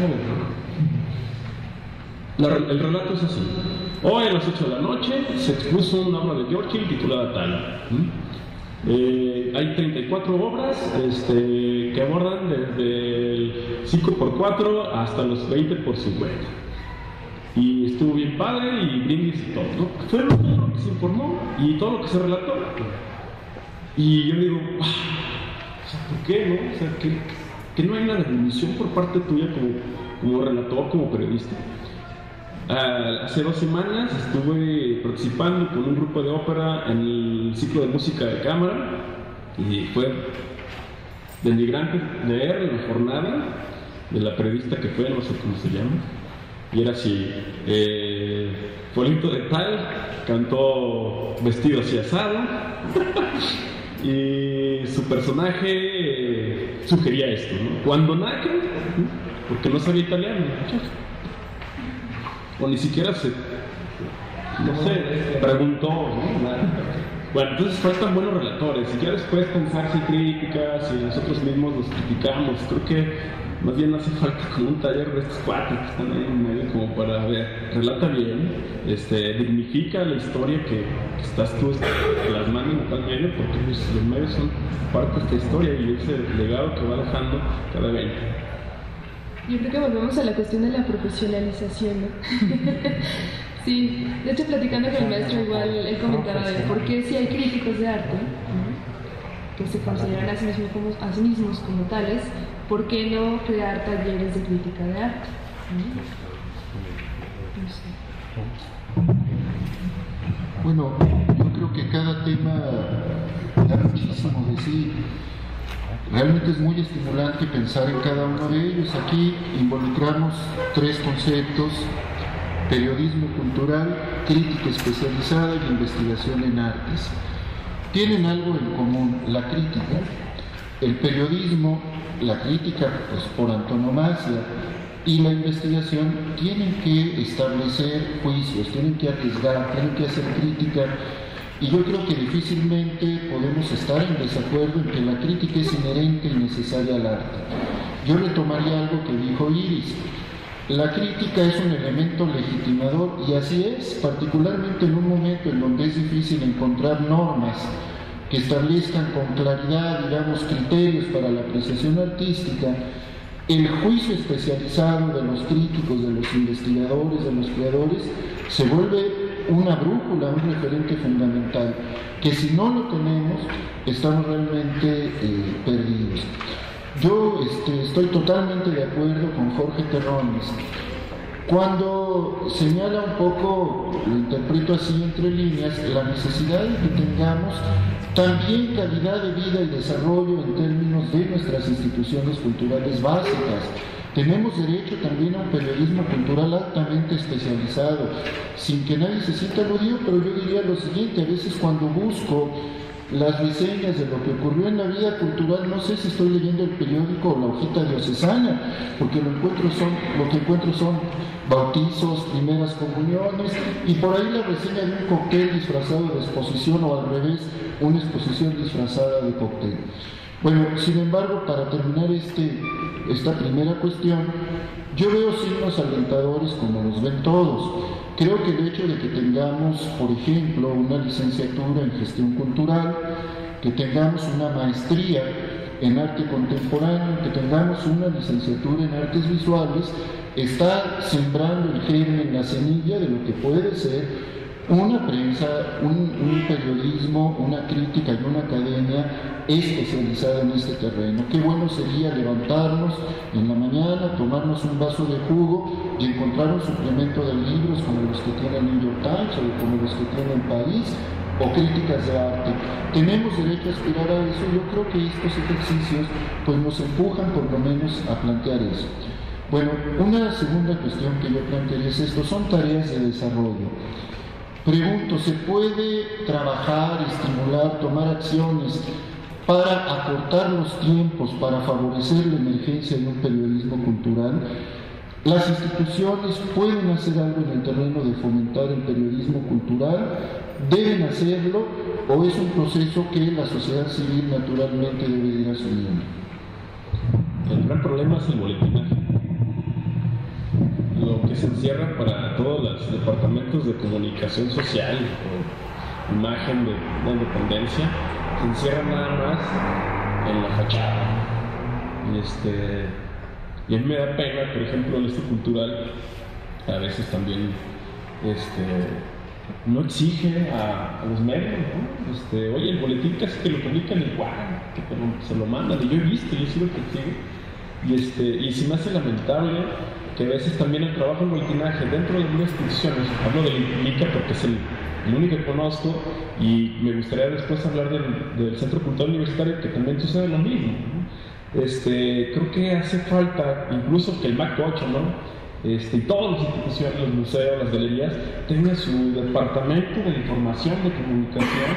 el relato es así. Hoy a las 8 de la noche se expuso una obra de Giorgi titulada Tal. Hay 34 obras que abordan desde el 5x4 hasta los 20x50. Y estuvo bien padre, y brindis y todo, ¿no? Fue todo lo que se informó y todo lo que se relató. Y yo digo, o sea, ¿por qué, no? O sea, que no hay una definición por parte tuya como relator, como periodista. Hace 2 semanas estuve participando con un grupo de ópera en el ciclo de música de cámara, y fue denigrante leer la jornada de la periodista que fue, no sé cómo se llama, y era así: Polito de Tal cantó vestido así asado y su personaje sugería esto, ¿no? Cuando nada que, porque no sabía italiano, o ni siquiera preguntó, ¿no? Bueno, entonces faltan buenos relatores, y ya después pensar si críticas, si nosotros mismos los criticamos. Creo que más bien hace falta como un taller de estos cuatro que están ahí en medio, como para ver, relata bien, dignifica la historia que estás tú plasmando en tal medio, porque pues, los medios son parte de esta historia y ese legado que va dejando cada evento. Yo creo que volvemos a la cuestión de la profesionalización, ¿no? Sí, de hecho platicando con el maestro igual, él comentaba de por qué si hay críticos de arte, que se consideran a sí mismos como tales, ¿por qué no crear talleres de crítica de arte? No sé. Bueno, yo creo que cada tema da muchísimo de sí. Realmente es muy estimulante pensar en cada uno de ellos. Aquí involucramos tres conceptos: periodismo cultural, crítica especializada y investigación en artes. Tienen algo en común: la crítica. El periodismo, la crítica, pues por antonomasia, y la investigación tienen que establecer juicios, tienen que arriesgar, tienen que hacer crítica. Y yo creo que difícilmente podemos estar en desacuerdo en que la crítica es inherente y necesaria al arte. Yo retomaría algo que dijo Iris. La crítica es un elemento legitimador, y así es, particularmente en un momento en donde es difícil encontrar normas que establezcan con claridad, digamos, criterios para la apreciación artística. El juicio especializado de los críticos, de los investigadores, de los creadores, se vuelve una brújula, un referente fundamental, que si no lo tenemos, estamos realmente perdidos. Yo estoy totalmente de acuerdo con Jorge Terrones cuando señala un poco, lo interpreto así entre líneas, la necesidad de que tengamos también calidad de vida y desarrollo en términos de nuestras instituciones culturales básicas. Tenemos derecho también a un periodismo cultural altamente especializado, sin que nadie se sienta aludido, pero yo diría lo siguiente: a veces cuando busco las reseñas de lo que ocurrió en la vida cultural, no sé si estoy leyendo el periódico o la hojita diocesana, porque lo que encuentro son bautizos, primeras comuniones, y por ahí la reseña de un cóctel disfrazado de exposición, o al revés, una exposición disfrazada de cóctel. Bueno, sin embargo, para terminar esta primera cuestión, yo veo signos alentadores como los ven todos. Creo que el hecho de que tengamos, por ejemplo, una licenciatura en gestión cultural, que tengamos una maestría en arte contemporáneo, que tengamos una licenciatura en artes visuales, está sembrando el germen, la semilla de lo que puede ser una prensa, un periodismo, una crítica y una academia especializada en este terreno. Qué bueno sería levantarnos en la mañana, tomarnos un vaso de jugo y encontrar un suplemento de libros como los que tiene el New York Times o como los que tiene El País, o críticas de arte. Tenemos derecho a aspirar a eso. Yo creo que estos ejercicios pues nos empujan por lo menos a plantear eso. Bueno, una segunda cuestión que yo plantearía es esto: son tareas de desarrollo. Pregunto, ¿se puede trabajar, estimular, tomar acciones para acortar los tiempos, para favorecer la emergencia de un periodismo cultural? ¿Las instituciones pueden hacer algo en el terreno de fomentar el periodismo cultural? ¿Deben hacerlo? ¿O es un proceso que la sociedad civil naturalmente debe ir asumiendo? El gran problema es el boletinaje. Lo que se encierra para todos los departamentos de comunicación social o imagen de la independencia, se encierra nada más en la fachada. Y a mí me da pena, por ejemplo, el esto cultural a veces también no exige a los medios, ¿no? Oye, el boletín casi que lo publican igual, que se lo mandan, y yo he visto, yo sí lo consigo, y se me hace lamentable que a veces también el trabajo en boletinaje dentro de algunas instituciones, hablo del ICA porque es el único que conozco, y me gustaría después hablar del Centro Cultural Universitario, que también sucede lo mismo, ¿no? Creo que hace falta incluso que el MAC8, ¿no? Y todas las instituciones, los museos, las galerías, tengan su departamento de información, de comunicación,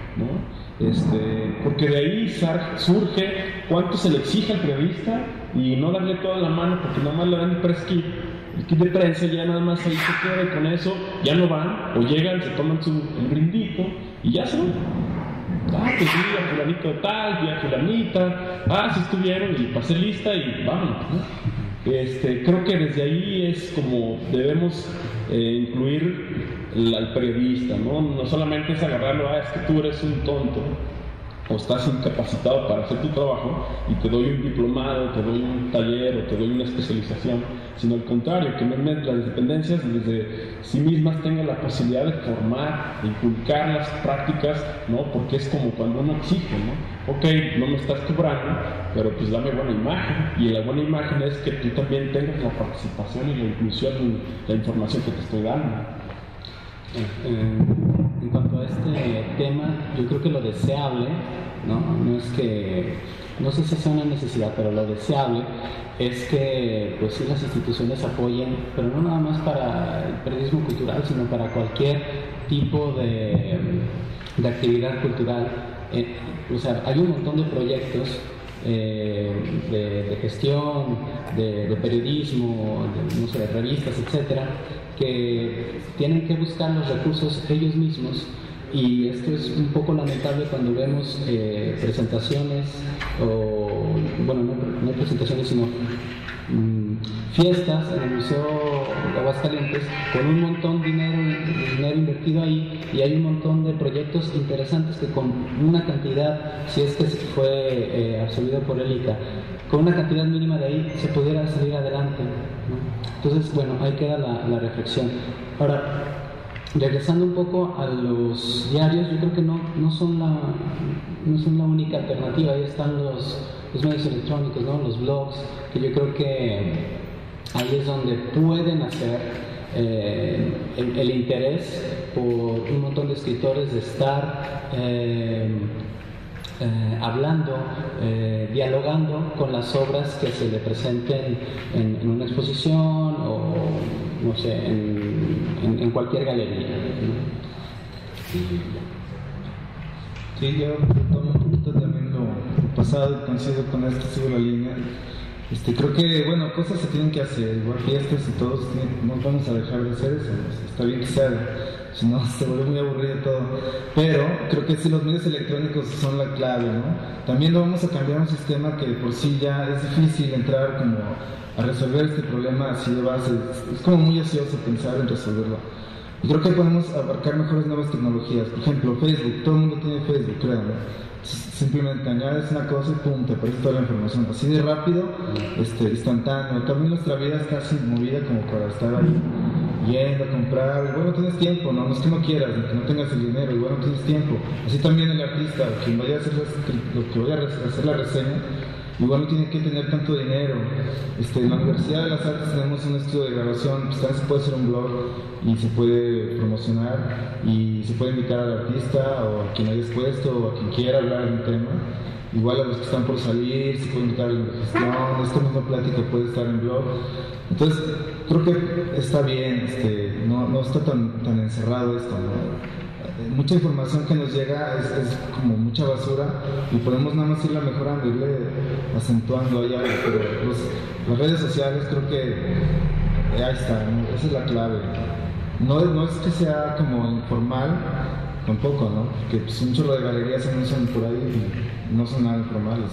¿no? Porque de ahí surge cuánto se le exige al periodista, y no darle toda la mano porque nada más le dan el kit de prensa, ya nada más ahí se queda, y con eso ya no van, o llegan, se toman el brindito y ya se van. Pues sí, a fulanito tal, vi a fulanita, sí estuvieron y pasé lista y vámonos, ¿no? Creo que desde ahí es como debemos incluir al periodista, ¿no? No solamente es agarrarlo, es que tú eres un tonto o estás incapacitado para hacer tu trabajo y te doy un diplomado, te doy un taller o te doy una especialización, sino al contrario, que las dependencias desde sí mismas tengan la posibilidad de formar, de inculcar las prácticas, ¿no? Porque es como cuando uno exige, ¿no? Ok, no me estás cobrando, pero pues dame buena imagen, y la buena imagen es que tú también tengas la participación y la inclusión en la información que te estoy dando. En cuanto a este tema, yo creo que lo deseable, no es que, no sé si sea una necesidad, pero lo deseable es que pues sí las instituciones apoyen, pero no nada más para el periodismo cultural, sino para cualquier tipo de actividad cultural. O sea, hay un montón de proyectos de gestión, de periodismo, no sé, de revistas, etcétera, que tienen que buscar los recursos ellos mismos, y esto es un poco lamentable cuando vemos presentaciones o, bueno, no presentaciones, sino fiestas en el Museo de Aguascalientes con un montón de dinero invertido ahí, y hay un montón de proyectos interesantes que con una cantidad, si es que fue absorbido por el ICA, con una cantidad mínima de ahí se pudiera salir adelante, ¿no? Entonces, bueno, ahí queda la reflexión. Ahora, regresando un poco a los diarios, yo creo que no son la única alternativa. Ahí están los medios electrónicos, ¿no? Los blogs, que yo creo que ahí es donde pueden hacer el interés por un montón de escritores de estar hablando, dialogando con las obras que se le presenten en una exposición o, no sé, en cualquier galería, ¿no? Sí, yo tomo un poquito también lo pasado y coincido con esto, sigo la línea. Creo que, bueno, cosas se tienen que hacer, igual fiestas y todos no vamos a dejar de hacer eso, está bien que se haga, si no se vuelve muy aburrido todo, pero creo que sí los medios electrónicos son la clave, ¿no? También lo vamos a cambiar un sistema que de por sí ya es difícil entrar como a resolver este problema así de base, es como muy ocioso pensar en resolverlo. Y creo que podemos abarcar mejores nuevas tecnologías, por ejemplo Facebook, todo el mundo tiene Facebook, creo, ¿no? Simplemente añades una cosa y pum, te aparece toda la información, así de rápido, instantáneo. También nuestra vida está así movida como para estar ahí yendo a comprar, igual no tienes tiempo, no es que no quieras, ni que no tengas el dinero, igual no tienes tiempo. Así también el artista, quien vaya a hacer lo que vaya a hacer la reseña, igual no tiene que tener tanto dinero. En la Universidad de las Artes tenemos un estudio de grabación, pues también se puede hacer un blog y se puede promocionar y se puede invitar al artista o a quien haya expuesto o a quien quiera hablar de un tema. Igual a los que están por salir, se puede invitar a la gestión, esta misma plática puede estar en blog. Entonces, creo que está bien, no está tan encerrado esto, ¿no? Mucha información que nos llega es como mucha basura y podemos nada más irla mejorando, irle acentuando allá, pero las redes sociales creo que ahí está, ¿no? Esa es la clave. No es que sea como informal, tampoco, ¿no? Porque pues, un chorro de galerías se anuncian por ahí y no son nada informales.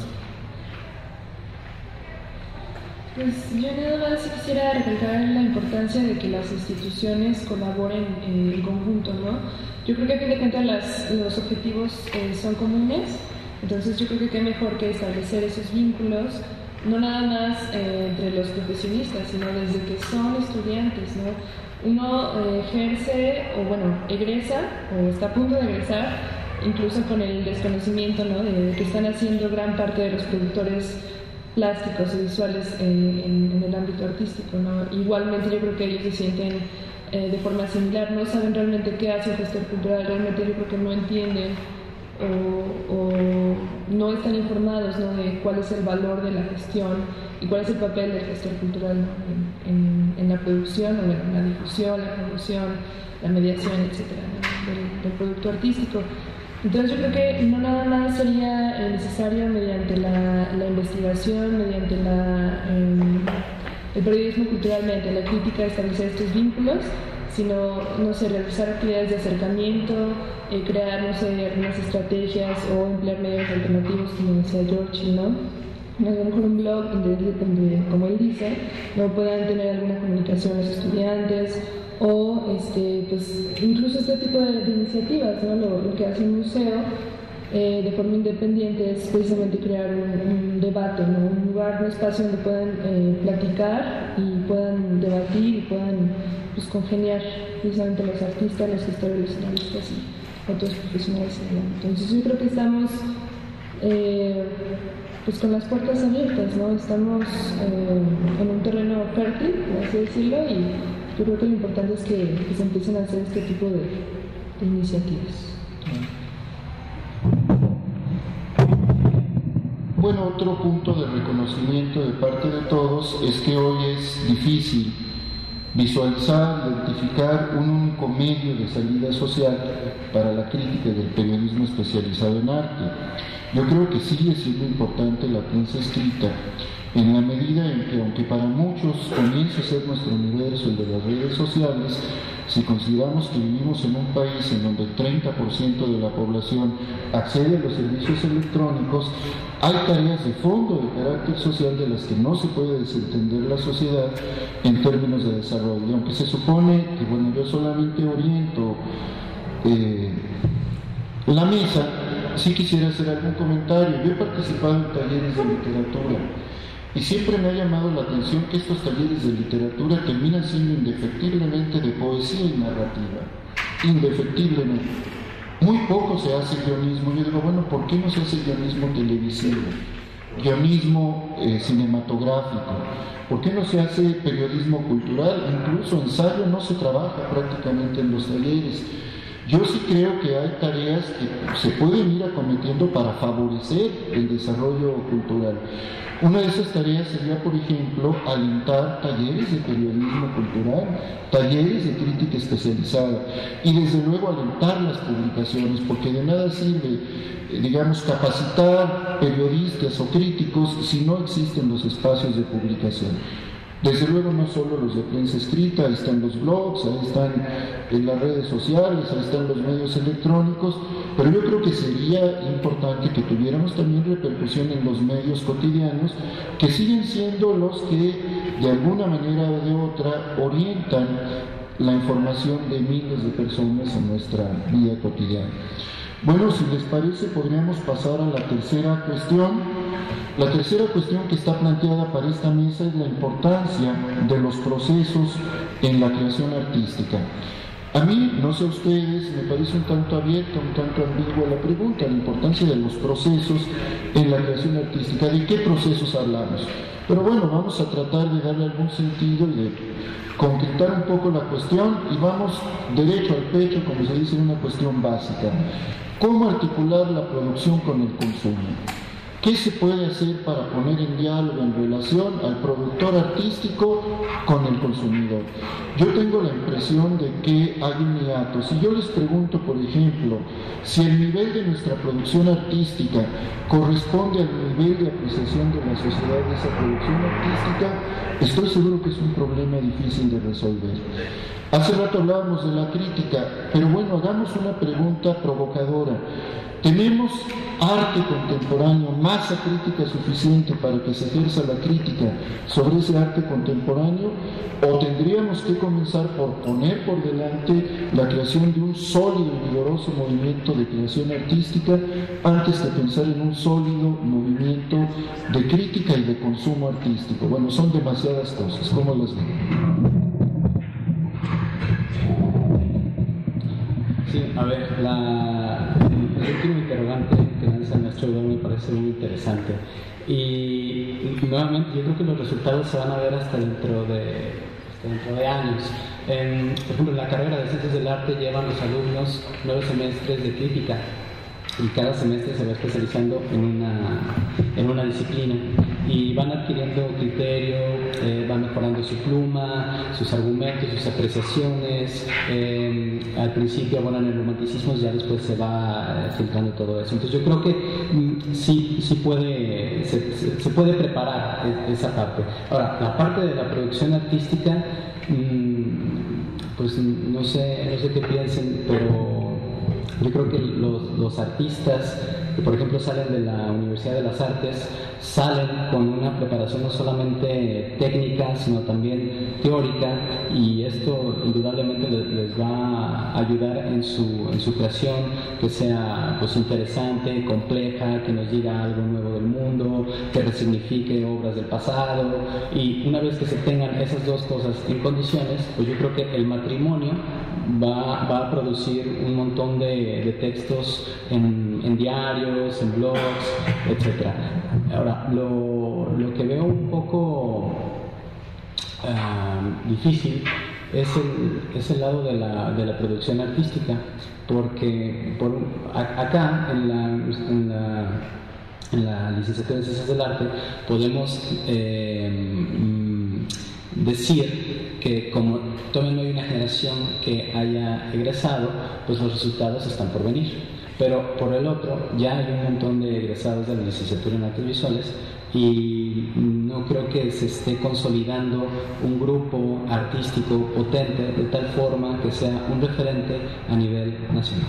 Pues yo nada más quisiera recalcar la importancia de que las instituciones colaboren en conjunto, ¿no? Yo creo que a fin de cuentas los objetivos son comunes, entonces yo creo que qué mejor que establecer esos vínculos, no nada más entre los profesionistas, sino desde que son estudiantes, ¿no? Uno ejerce, o bueno, egresa, o está a punto de egresar, incluso con el desconocimiento, ¿no? de que están haciendo gran parte de los productores plásticos y visuales en el ámbito artístico, ¿no? Igualmente yo creo que ellos se sienten de forma similar, no saben realmente qué hace el gestor cultural, realmente yo creo que no entienden o no están informados, ¿no? de cuál es el valor de la gestión y cuál es el papel del gestor cultural, ¿no? en la producción, o en la difusión, la promoción, la mediación, etcétera, ¿no? del producto artístico. Entonces yo creo que no nada más sería necesario mediante la investigación, mediante el periodismo cultural, mediante la crítica, establecer estos vínculos, sino, no sé, realizar actividades de acercamiento, crear, no sé, algunas estrategias o emplear medios alternativos, como decía George, ¿no? A lo mejor un blog donde, como él dice, no puedan tener alguna comunicación los estudiantes, o pues incluso este tipo de iniciativas, ¿no? Lo que hace un museo de forma independiente es precisamente crear un debate, ¿no? Un lugar, un espacio donde puedan platicar y puedan debatir y puedan, pues, congeniar precisamente los artistas, los gestores, los analistas y otros profesionales en el ámbito. Entonces yo creo que estamos pues con las puertas abiertas, ¿no? Estamos en un terreno fértil, por así decirlo, y yo creo que lo importante es que se empiecen a hacer este tipo de iniciativas. Bueno, otro punto de reconocimiento de parte de todos es que hoy es difícil visualizar, identificar un único medio de salida social para la crítica del periodismo especializado en arte. Yo creo que sigue siendo importante la prensa escrita, en la medida en que, aunque para muchos comienza a ser nuestro universo el de las redes sociales, si consideramos que vivimos en un país en donde el 30% de la población accede a los servicios electrónicos, hay tareas de fondo de carácter social de las que no se puede desentender la sociedad en términos de desarrollo. Y aunque se supone que, bueno, yo solamente oriento la mesa, sí quisiera hacer algún comentario. Yo he participado en talleres de literatura y siempre me ha llamado la atención que estos talleres de literatura terminan siendo indefectiblemente de poesía y narrativa. Indefectiblemente. Muy poco se hace guionismo. Yo digo, bueno, ¿por qué no se hace guionismo televisivo? Guionismo cinematográfico. ¿Por qué no se hace periodismo cultural? Incluso ensayo no se trabaja prácticamente en los talleres. Yo sí creo que hay tareas que se pueden ir acometiendo para favorecer el desarrollo cultural. Una de esas tareas sería, por ejemplo, alentar talleres de periodismo cultural, talleres de crítica especializada y desde luego alentar las publicaciones, porque de nada sirve, digamos, capacitar periodistas o críticos si no existen los espacios de publicación. Desde luego no solo los de prensa escrita, ahí están los blogs, ahí están en las redes sociales, ahí están los medios electrónicos, pero yo creo que sería importante que tuviéramos también repercusión en los medios cotidianos, que siguen siendo los que de alguna manera o de otra orientan la información de miles de personas en nuestra vida cotidiana. Bueno, si les parece, podríamos pasar a la tercera cuestión. La tercera cuestión que está planteada para esta mesa es la importancia de los procesos en la creación artística. A mí, no sé a ustedes, me parece un tanto abierta, un tanto ambigua la pregunta, la importancia de los procesos en la creación artística. ¿De qué procesos hablamos? Pero bueno, vamos a tratar de darle algún sentido y de concretar un poco la cuestión y vamos derecho al pecho, como se dice, una cuestión básica. ¿Cómo articular la producción con el consumo? ¿Qué se puede hacer para poner en diálogo, en relación al productor artístico con el consumidor? Yo tengo la impresión de que hay un hiato. Si yo les pregunto, por ejemplo, si el nivel de nuestra producción artística corresponde al nivel de apreciación de la sociedad de esa producción artística, estoy seguro que es un problema difícil de resolver. Hace rato hablábamos de la crítica, pero bueno, hagamos una pregunta provocadora. ¿Tenemos arte contemporáneo, masa crítica suficiente para que se ejerza la crítica sobre ese arte contemporáneo? ¿O tendríamos que comenzar por poner por delante la creación de un sólido y vigoroso movimiento de creación artística antes de pensar en un sólido movimiento de crítica y de consumo artístico? Bueno, son demasiadas cosas. ¿Cómo las ven? Sí, a ver, el último interrogante que lanza el maestro Eudoro me parece muy interesante. Y nuevamente, yo creo que los resultados se van a ver hasta dentro de años. Por ejemplo, en la carrera de Ciencias del Arte llevan los alumnos 9 semestres de crítica y cada semestre se va especializando en una disciplina y van adquiriendo criterio, van mejorando su pluma, sus argumentos, sus apreciaciones. Al principio, bueno, en el romanticismo, ya después se va filtrando todo eso. Entonces yo creo que sí se puede preparar esa parte. Ahora, la parte de la producción artística, pues no sé qué piensen, pero yo creo que los artistas que por ejemplo salen de la Universidad de las Artes salen con una preparación no solamente técnica sino también teórica, y esto indudablemente les va a ayudar en su creación, que sea pues interesante, compleja, que nos diga algo nuevo del mundo, que resignifique obras del pasado. Y una vez que se tengan esas dos cosas en condiciones, pues yo creo que el matrimonio va a producir un montón de textos en diarios, en blogs, etc. Ahora, lo que veo un poco difícil es el lado de la producción artística, porque acá en la licenciatura en Ciencias del Arte podemos decir que como todavía no hay una generación que haya egresado, pues los resultados están por venir. Pero por el otro, ya hay un montón de egresados de la licenciatura en artes visuales y no creo que se esté consolidando un grupo artístico potente de tal forma que sea un referente a nivel nacional.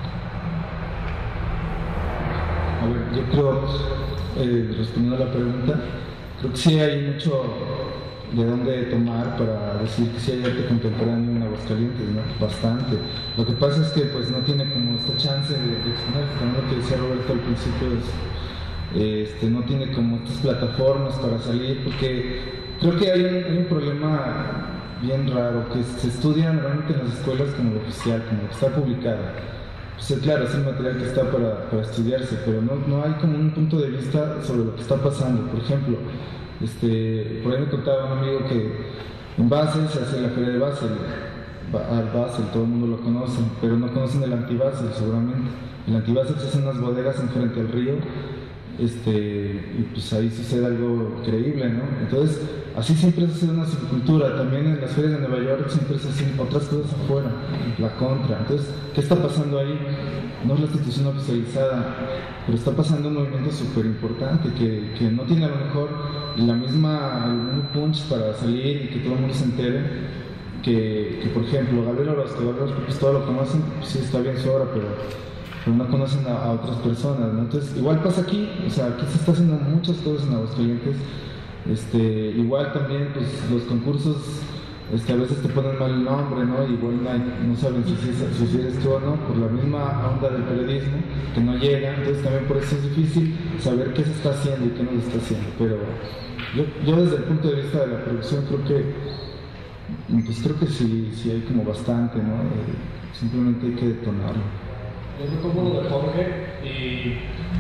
A ver, yo creo, respondiendo a la pregunta, creo que sí hay mucho de dónde tomar para decir que sí hay arte contemporáneo en Aguascalientes, ¿no? Bastante. Lo que pasa es que pues no tiene como esta chance de exponerse, también lo que decía Roberto al principio es, no tiene como estas plataformas para salir, porque creo que hay un problema bien raro, que se estudia normalmente en las escuelas como lo oficial, como lo que está publicado. Pues claro, es el material que está para estudiarse, pero no hay como un punto de vista sobre lo que está pasando. Por ejemplo, por ahí me contaba un amigo que en Basel se hace la feria de Basel, Basel, todo el mundo lo conoce, pero no conocen el Antibasel seguramente. El Antibasel se hacen unas bodegas enfrente al río, y pues ahí sucede algo increíble, ¿no? Entonces, así siempre se hace una subcultura. También en las ferias de Nueva York siempre se hacen otras cosas afuera, la contra. Entonces, ¿qué está pasando ahí? No es la institución oficializada, pero está pasando un movimiento súper importante que no tiene a lo mejor la misma punch para salir y que todo el mundo se entere que por ejemplo Gabriel Orozco, pues todos lo conocen, pues sí está bien su obra, pero no conocen a otras personas, ¿no? Entonces igual pasa aquí, o sea, aquí se está haciendo muchas cosas en Aguascalientes. Igual también pues los concursos a veces te ponen mal el nombre, ¿no? Igual no saben si eres tú o no, por la misma onda del periodismo, que no llega. Entonces también por eso es difícil saber qué se está haciendo y qué no se está haciendo. Pero yo desde el punto de vista de la producción creo que sí hay como bastante, ¿no? Simplemente hay que detonarlo. Yo recuerdo lo de Jorge y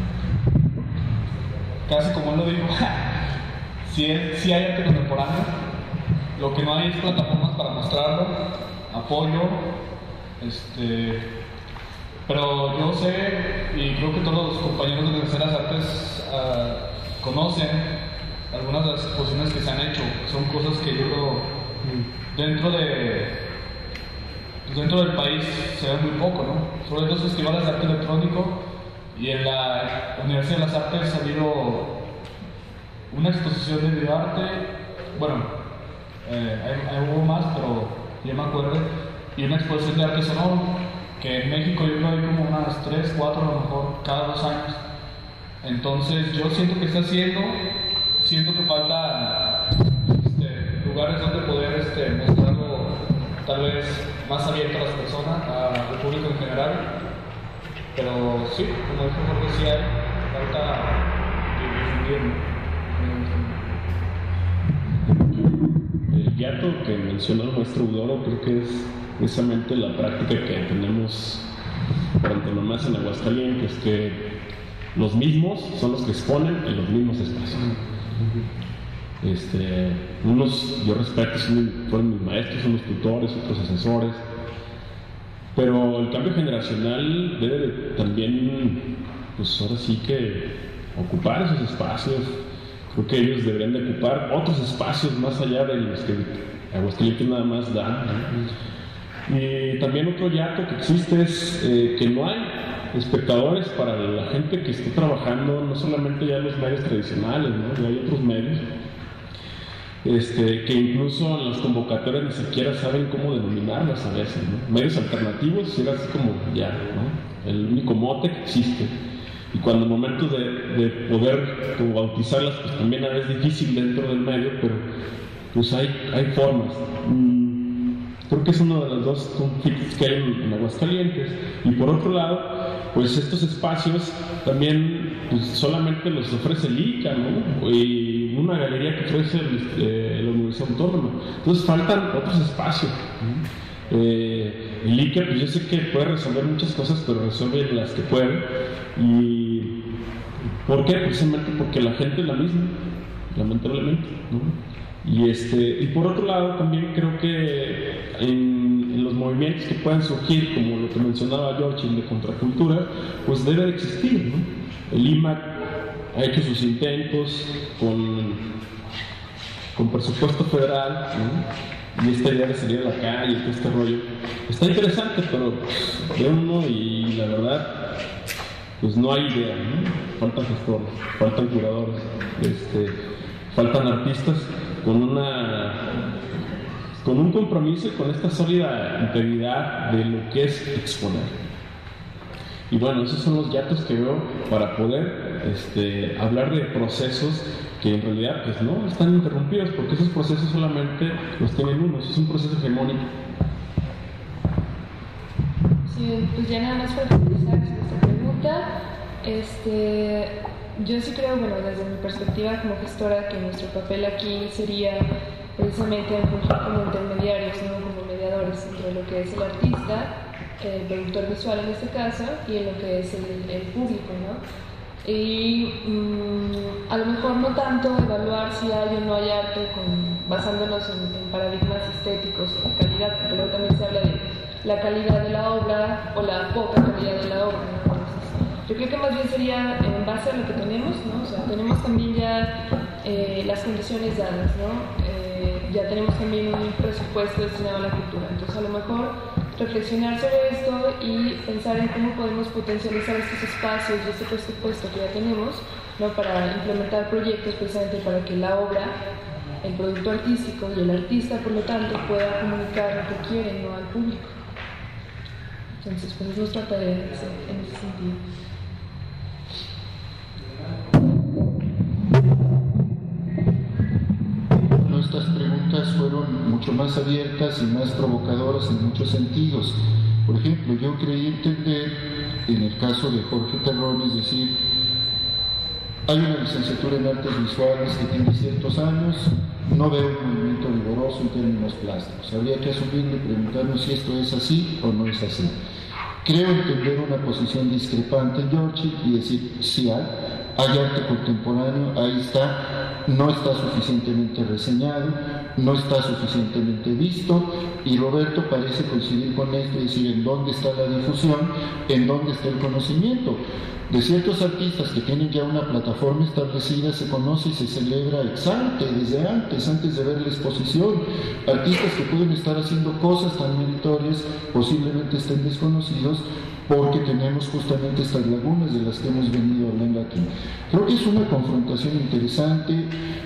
casi como él lo dijo, sí hay arte contemporáneo. Lo que no hay es plataformas para mostrarlo, apoyo, pero yo sé, y creo que todos los compañeros de la Universidad de las Artes conocen algunas de las exposiciones que se han hecho. Son cosas que yo creo dentro del país se ve muy poco, ¿no? Sobre los festivales de arte electrónico, y en la Universidad de las Artes ha habido una exposición de videoarte, bueno, hubo más, pero yo me acuerdo, y una exposición de arte sonoro, que en México yo creo hay como unas 3, 4 a lo mejor cada 2 años. Entonces yo siento que está haciendo, siento que falta lugares donde poder mostrarlo tal vez más abierto a las personas, al público en general, pero sí, como dijo Jorge, sí hay falta difundirlo. El yato que mencionó el maestro Eudoro creo que es precisamente la práctica que tenemos por antonomasia en Aguascalientes, que los mismos son los que exponen en los mismos espacios. Unos yo respeto, fueron mis maestros, son los tutores, otros asesores, pero el cambio generacional debe de también, pues ahora sí que ocupar esos espacios. Creo que ellos deberían de ocupar otros espacios más allá de los que Aguascalientes nada más da, ¿no? Y también otro yato que existe es que no hay espectadores para la gente que esté trabajando, no solamente ya en los medios tradicionales, ¿no? Ya hay otros medios. que incluso en las convocatorias ni siquiera saben cómo denominarlas a veces, ¿no? Medios alternativos era así como ya, ¿no? El único mote que existe. Y cuando el momento de poder como bautizarlas, pues también a veces es difícil dentro del medio, pero pues hay formas. Creo que es uno de los dos conflictos que hay en Aguascalientes. Y por otro lado, pues estos espacios también pues solamente los ofrece el ICA, ¿no? Y una galería que ofrece la Universidad Autónoma. Entonces faltan otros espacios, ¿no? El ICA, pues yo sé que puede resolver muchas cosas, pero resuelve las que puede. ¿Y por qué? Precisamente porque la gente es la misma, lamentablemente, ¿no? Y por otro lado, también creo que en los movimientos que puedan surgir, como lo que mencionaba George, de contracultura, pues debe de existir, ¿no? El IMAC ha hecho sus intentos con presupuesto federal, ¿no? Y esta idea de salir a la calle y todo este rollo está interesante, pero pues, de uno y la verdad, pues no hay idea, ¿no? Faltan gestores, faltan curadores, faltan artistas con un compromiso y con esta sólida integridad de lo que es exponer. Y bueno, esos son los hiatos que veo para poder hablar de procesos que en realidad pues no están interrumpidos, porque esos procesos solamente los tienen unos, es un proceso hegemónico. Sí, pues ya nada más para finalizar esta pregunta, yo sí creo, bueno, desde mi perspectiva como gestora, que nuestro papel aquí sería precisamente fungir como intermediarios, ¿no? Como mediadores entre lo que es el artista, el productor visual en este caso, y en lo que es el público, ¿no? Y a lo mejor no tanto evaluar si hay o no hay arte basándonos en paradigmas estéticos o de calidad, porque luego también se habla de la calidad de la obra o la poca calidad de la obra, ¿no? Yo creo que más bien sería en base a lo que tenemos, ¿no? O sea, tenemos también ya las condiciones dadas, ¿no? Ya tenemos también un presupuesto destinado a la cultura. Entonces, a lo mejor reflexionar sobre esto y pensar en cómo podemos potencializar estos espacios y este presupuesto que ya tenemos, ¿no? Para implementar proyectos precisamente para que la obra, el producto artístico y el artista, por lo tanto, pueda comunicar lo que quiere, ¿no? Al público. Entonces, pues es nuestra tarea en ese sentido. Nuestras preguntas fueron mucho más abiertas y más provocadoras en muchos sentidos. Por ejemplo, yo creí entender, en el caso de Jorge Terrones, decir, hay una licenciatura en artes visuales que tiene ciertos años, no veo un movimiento vigoroso en términos plásticos. Habría que asumirlo y preguntarnos si esto es así o no es así. Creo entender una posición discrepante en George y decir, sí hay arte contemporáneo, ahí está, no está suficientemente reseñado, no está suficientemente visto, y Roberto parece coincidir con esto y decir en dónde está la difusión, en dónde está el conocimiento. De ciertos artistas que tienen ya una plataforma establecida se conoce y se celebra ex ante, desde antes de ver la exposición. Artistas que pueden estar haciendo cosas tan meritorias posiblemente estén desconocidos porque tenemos justamente estas lagunas de las que hemos venido hablando aquí. Creo que es una confrontación interesante.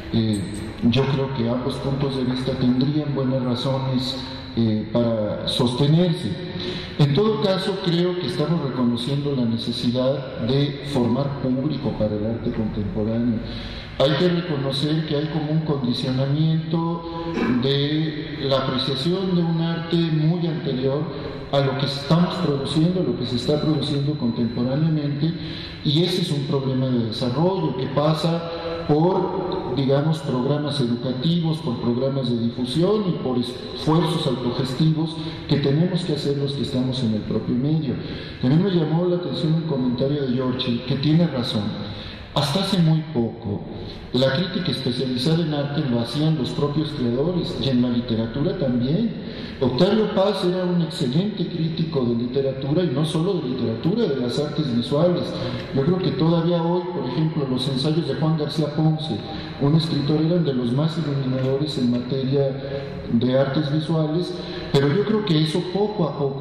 Yo creo que ambos puntos de vista tendrían buenas razones para sostenerse. En todo caso, creo que estamos reconociendo la necesidad de formar público para el arte contemporáneo. Hay que reconocer que hay como un condicionamiento de la apreciación de un arte muy anterior a lo que estamos produciendo, a lo que se está produciendo contemporáneamente, y ese es un problema de desarrollo que pasa por, digamos, programas educativos, por programas de difusión y por esfuerzos autogestivos que tenemos que hacer los que estamos en el propio medio. También me llamó la atención un comentario de George, que tiene razón. Hasta hace muy poco, la crítica especializada en arte lo hacían los propios creadores, y en la literatura también. Octavio Paz era un excelente crítico de literatura, y no solo de literatura, de las artes visuales. Yo creo que todavía hoy, por ejemplo, los ensayos de Juan García Ponce, un escritor, eran de los más iluminadores en materia de artes visuales, pero yo creo que eso poco a poco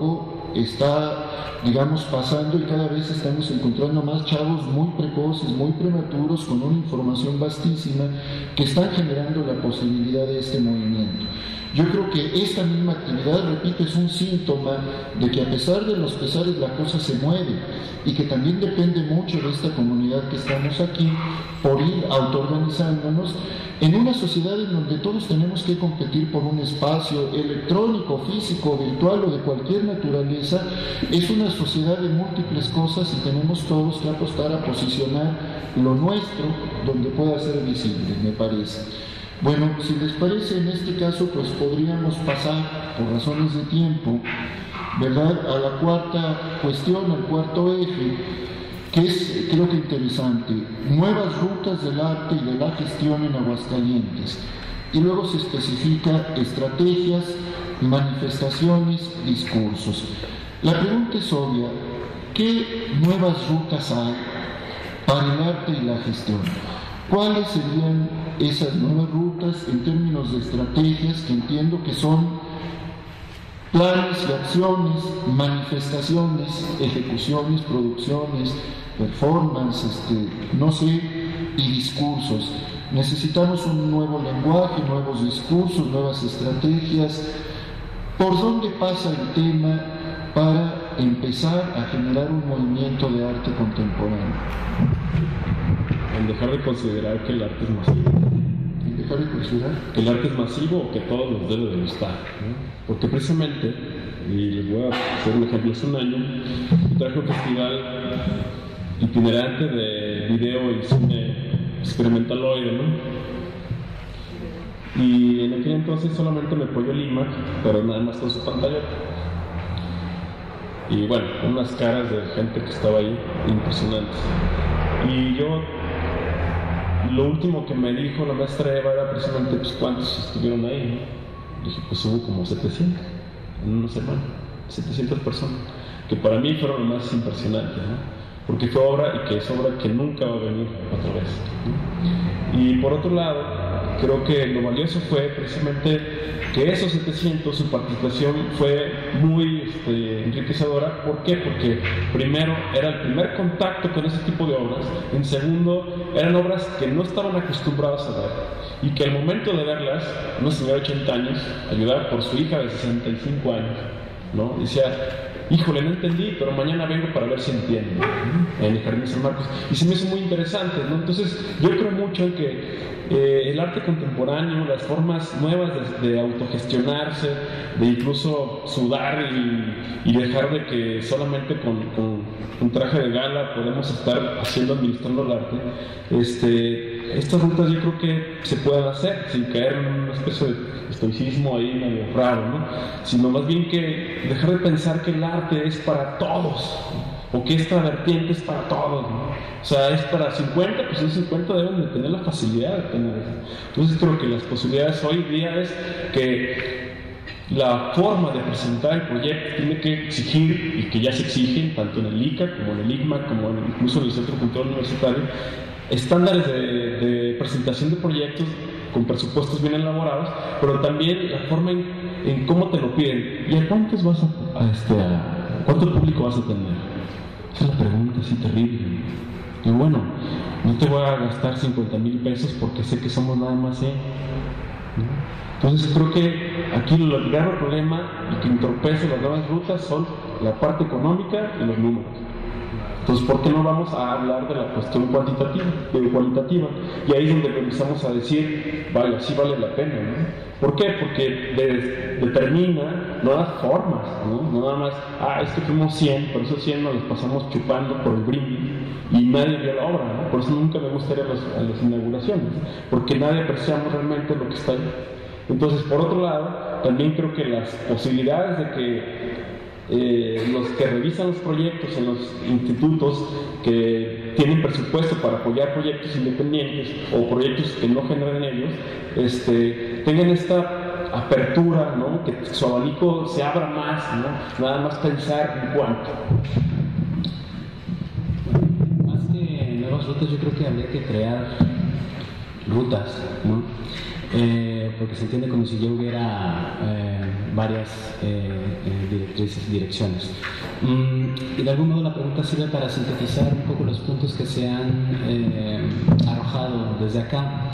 está, digamos, pasando y cada vez estamos encontrando más chavos muy precoces, muy prematuros, con una información vastísima que están generando la posibilidad de este movimiento. Yo creo que esta misma actividad, repito, es un síntoma de que a pesar de los pesares la cosa se mueve y que también depende mucho de esta comunidad que estamos aquí por ir autoorganizándonos en una sociedad en donde todos tenemos que competir por un espacio electrónico, físico, virtual o de cualquier naturaleza. Es una sociedad de múltiples cosas y tenemos todos que apostar a posicionar lo nuestro donde pueda ser visible, me parece. Bueno, si les parece, en este caso, pues podríamos pasar, por razones de tiempo, ¿verdad?, a la cuarta cuestión, al cuarto eje, que es, creo que interesante, nuevas rutas del arte y de la gestión en Aguascalientes. Y luego se especifica estrategias, manifestaciones, discursos. La pregunta es obvia: ¿qué nuevas rutas hay para el arte y la gestión? ¿Cuáles serían esas nuevas rutas en términos de estrategias, que entiendo que son planes y acciones, manifestaciones, ejecuciones, producciones, performance, no sé, y discursos? Necesitamos un nuevo lenguaje, nuevos discursos, nuevas estrategias. ¿Por dónde pasa el tema para empezar a generar un movimiento de arte contemporáneo? En dejar de considerar que el arte es masivo. ¿En dejar de considerar? Que el arte es masivo o que todos nos debe de gustar, ¿no? Porque precisamente, y les voy a hacer un ejemplo, hace un año traje un festival itinerante de video y cine experimentaloide, ¿no? Y en aquel entonces solamente me apoyó el IMAC, pero nada más con su pantalla. Y bueno, unas caras de gente que estaba ahí impresionantes. Y yo, lo último que me dijo la maestra Eva era precisamente, pues, ¿cuántos estuvieron ahí? Dije, pues hubo como 700 en una semana, 700 personas, que para mí fueron lo más impresionante, ¿no? Porque fue obra, y que es obra que nunca va a venir otra vez, ¿no? Y por otro lado, creo que lo valioso fue precisamente que esos 700, su participación fue muy enriquecedora. ¿Por qué? Porque primero era el primer contacto con ese tipo de obras, en segundo eran obras que no estaban acostumbrados a ver y que al momento de verlas, una señora de 80 años, ayudada por su hija de 65 años, ¿no?, decía, híjole, no entendí, pero mañana vengo para ver si entiendo, en el Jardín de San Marcos. Y se me hizo muy interesante, ¿no? Entonces, yo creo mucho en que el arte contemporáneo, las formas nuevas de autogestionarse, de incluso sudar y dejar de que solamente con un traje de gala podemos estar administrando el arte, estas rutas yo creo que se pueden hacer sin caer en una especie de estoicismo ahí medio raro, ¿no? Sino más bien que dejar de pensar que el arte es para todos, o que esta vertiente es para todos, ¿no? O sea, es para 50, pues esos 50 deben de tener la facilidad de tener eso. Entonces creo que las posibilidades hoy día es que la forma de presentar el proyecto tiene que exigir, y que ya se exigen tanto en el ICA como en el ICMA, como incluso en el Centro Cultural Universitario, estándares de presentación de proyectos con presupuestos bien elaborados, pero también la forma en cómo te lo piden. ¿Y a cuántos vas cuánto público vas a tener? Esa es la pregunta así terrible. Y bueno, no te voy a gastar 50,000 pesos porque sé que somos nada más, ¿no? Entonces creo que aquí el gran problema y que entorpece las nuevas rutas son la parte económica y los números. Entonces, ¿por qué no vamos a hablar de la cuestión cualitativa? Y ahí es donde empezamos a decir, vale, sí vale la pena, ¿no? ¿Por qué? Porque determina nuevas formas, ¿no? No nada más, es que fuimos 100, por esos 100 nos los pasamos chupando por el brindis y nadie vio la obra, ¿no? Por eso nunca me gusta ir a las inauguraciones, porque nadie apreciamos realmente lo que está ahí. Entonces, por otro lado, también creo que las posibilidades de que los que revisan los proyectos en los institutos que tienen presupuesto para apoyar proyectos independientes o proyectos que no generan ellos, tengan esta apertura, ¿no? Que su abanico se abra más, ¿no? Nada más pensar en cuánto. Más que nuevas rutas, yo creo que habría que crear rutas, ¿no? porque se entiende como si ya hubiera varias direcciones. Y de algún modo la pregunta sirve para sintetizar un poco los puntos que se han arrojado desde acá.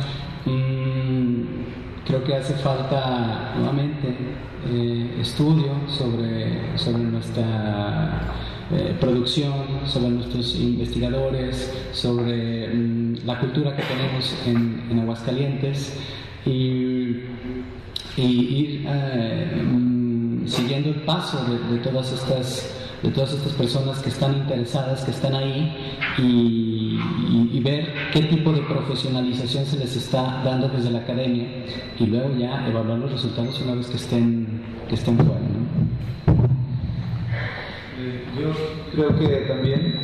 Creo que hace falta nuevamente estudio sobre nuestra producción, sobre nuestros investigadores, sobre la cultura que tenemos en Aguascalientes y ir siguiendo el paso de todas estas personas que están interesadas, que están ahí, y ver qué tipo de profesionalización se les está dando desde la academia, y luego ya evaluar los resultados una vez que estén fuera, ¿no? Yo creo que también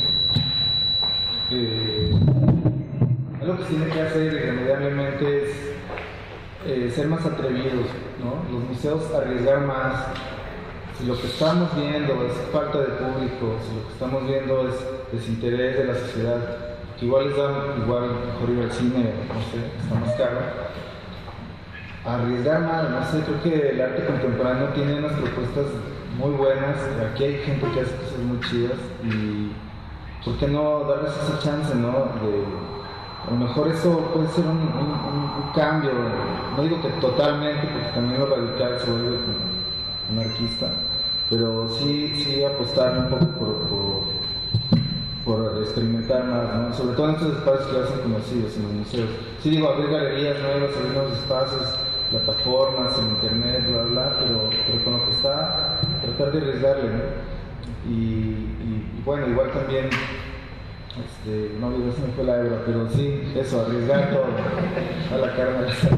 algo que se tiene que hacer irremediablemente es ser más atrevidos, ¿no? Los museos arriesgar más. Si lo que estamos viendo es falta de público, si lo que estamos viendo es desinterés de la sociedad, que igual les da mejor ir al cine, no sé, está más caro, arriesgar más, no sé, creo que el arte contemporáneo tiene unas propuestas muy buenas, aquí hay gente que hace cosas muy chidas, y ¿por qué no darles esa chance, no? A lo mejor eso puede ser un cambio, no digo que totalmente, porque también lo radical se vuelve como anarquista, pero sí apostar un poco por experimentar más, ¿no? Sobre todo en estos espacios que ya son conocidos, en los museos. Sí digo, abrir galerías nuevas, abrir nuevos espacios, plataformas, en internet, bla, bla, pero con lo que está, tratar de arriesgarle, ¿no? Y bueno, igual también, no digo, se me fue la hebra, pero sí, eso, arriesgar todo, a la carne, a la sal.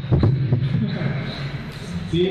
Sí,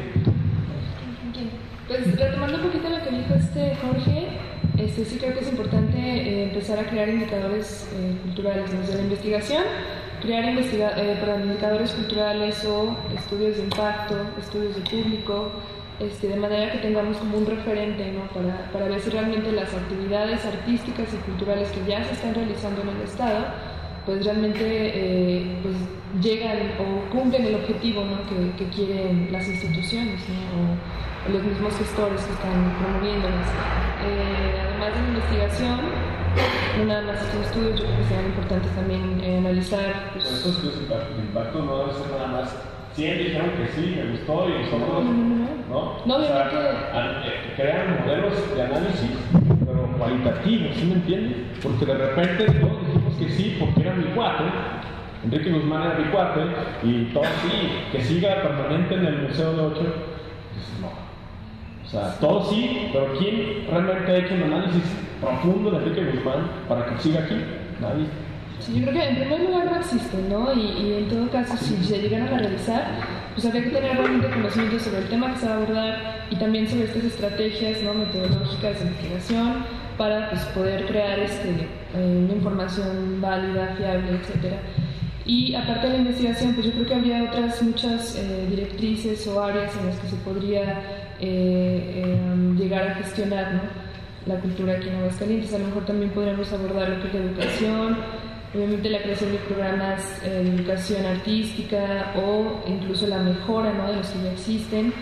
Pues retomando un poquito lo que dijo Jorge, sí creo que es importante empezar a crear indicadores culturales desde la investigación, crear indicadores culturales o estudios de impacto, estudios de público, de manera que tengamos como un referente, ¿no? para ver si realmente las actividades artísticas y culturales que ya se están realizando en el Estado pues realmente pues llegan o cumplen el objetivo, ¿no? que quieren las instituciones, ¿no? o los mismos gestores que están promoviéndolas. Además de la investigación, no nada más estos estudios, yo creo que serán importantes también analizar. Pues, esos estudios de impacto no debe ser nada más. 100 dijeron que sí, me gustó y nosotros, ¿no? Obviamente. Crean modelos de análisis, pero cualitativos, ¿sí me entiendes? Porque de repente todos dijimos que sí, porque era mi cuate, Enrique Guzmán era mi cuate, y todo sí, que siga permanente en el Museo de Ocho, pues no. O sea, todo sí, pero ¿quién realmente ha hecho un análisis profundo de Enrique Guzmán para que siga aquí? Nadie. Sí, yo creo que en primer lugar no existen, ¿no? Y en todo caso, si se llegaran a realizar, pues habría que tener realmente conocimiento sobre el tema que se va a abordar y también sobre estas estrategias, ¿no? metodológicas de investigación para pues, poder crear una información válida, fiable, etc. Y aparte de la investigación, pues yo creo que habría otras muchas directrices o áreas en las que se podría llegar a gestionar, ¿no? la cultura aquí en Aguascalientes. A lo mejor también podríamos abordar lo que es la educación, obviamente la creación de programas de educación artística o incluso la mejora, ¿no? de los que ya existen,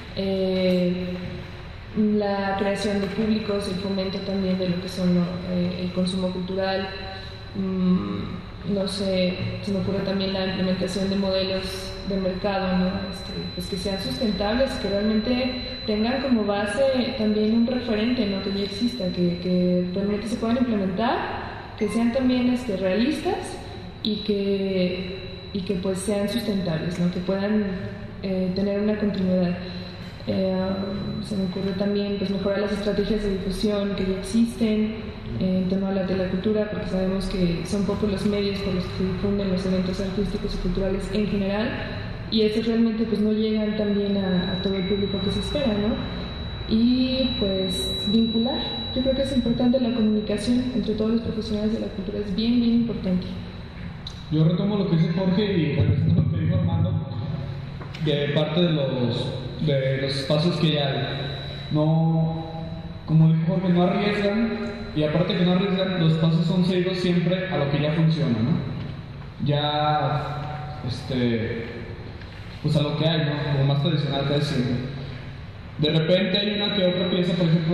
la creación de públicos, el fomento también de lo que son el consumo cultural, no sé, se me ocurre también la implementación de modelos de mercado, ¿no? Pues que sean sustentables, que realmente tengan como base también un referente, ¿no? que ya exista, que realmente se puedan implementar, que sean también realistas y que pues sean sustentables, ¿no? que puedan tener una continuidad. Se me ocurre también pues, mejorar las estrategias de difusión que ya existen en torno a la cultura, porque sabemos que son pocos los medios por los que se difunden los eventos artísticos y culturales en general, y estos realmente pues, no llegan también a todo el público que se espera, ¿no? Y pues vincular, yo creo que es importante la comunicación entre todos los profesionales de la cultura, es bien importante. Yo retomo lo que dice Jorge y regresando a lo que dijo Armando, de parte de los espacios que ya hay. No, como dijo Jorge, no arriesgan, y aparte que no arriesgan, los espacios son seguidos siempre a lo que ya funciona, ¿no? Ya pues a lo que hay, ¿no? Como más tradicional que decir. De repente hay una que otra pieza, por ejemplo,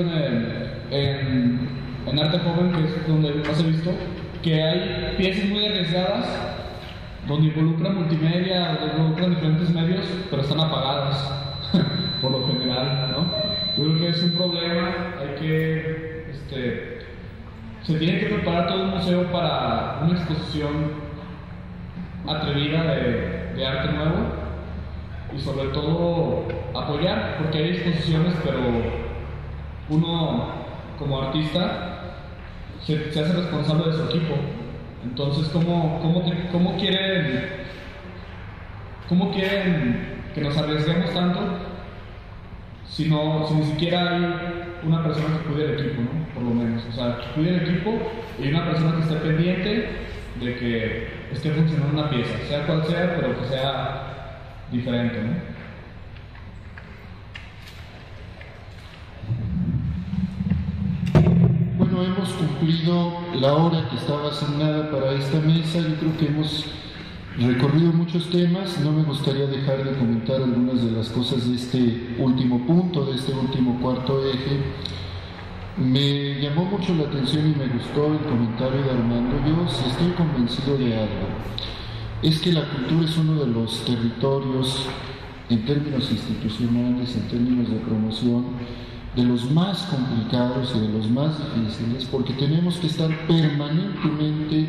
en arte joven, que es donde más he visto, que hay piezas muy arriesgadas donde involucran multimedia, donde involucran diferentes medios, pero están apagadas por lo general, ¿no? Yo creo que es un problema. Hay que se tiene que preparar todo un museo para una exposición atrevida de arte nuevo, y sobre todo apoyar, porque hay exposiciones, pero uno como artista se hace responsable de su equipo. Entonces, ¿cómo quieren que nos arriesguemos tanto si ni siquiera hay una persona que cuide el equipo, ¿no? Por lo menos, o sea, que cuide el equipo y una persona que esté pendiente de que esté funcionando una pieza, sea cual sea, pero que sea diferente, ¿no? Bueno, hemos cumplido la hora que estaba asignada para esta mesa. Yo creo que hemos recorrido muchos temas. No me gustaría dejar de comentar algunas de las cosas de este último punto, de este último cuarto eje. Me llamó mucho la atención y me gustó el comentario de Armando. Yo sí estoy convencido de algo. Es que la cultura es uno de los territorios, en términos institucionales, en términos de promoción, de los más complicados y de los más difíciles, porque tenemos que estar permanentemente,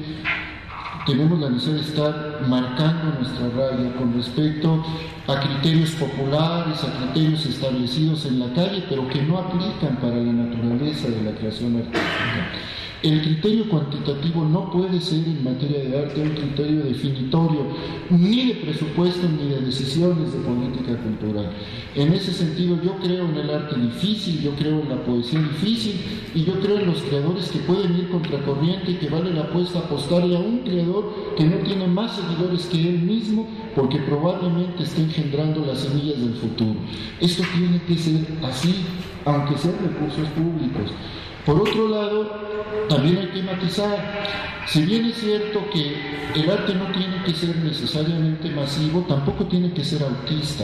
tenemos la necesidad de estar marcando nuestra raya con respecto a criterios populares, a criterios establecidos en la calle, pero que no aplican para la naturaleza de la creación artística. El criterio cuantitativo no puede ser en materia de arte un criterio definitorio ni de presupuesto ni de decisiones de política cultural. En ese sentido, yo creo en el arte difícil, yo creo en la poesía difícil y yo creo en los creadores que pueden ir contracorriente y que vale la apuesta apostarle a un creador que no tiene más seguidores que él mismo, porque probablemente esté engendrando las semillas del futuro. Esto tiene que ser así, aunque sean recursos públicos. Por otro lado, también hay que matizar. Si bien es cierto que el arte no tiene que ser necesariamente masivo, tampoco tiene que ser autista,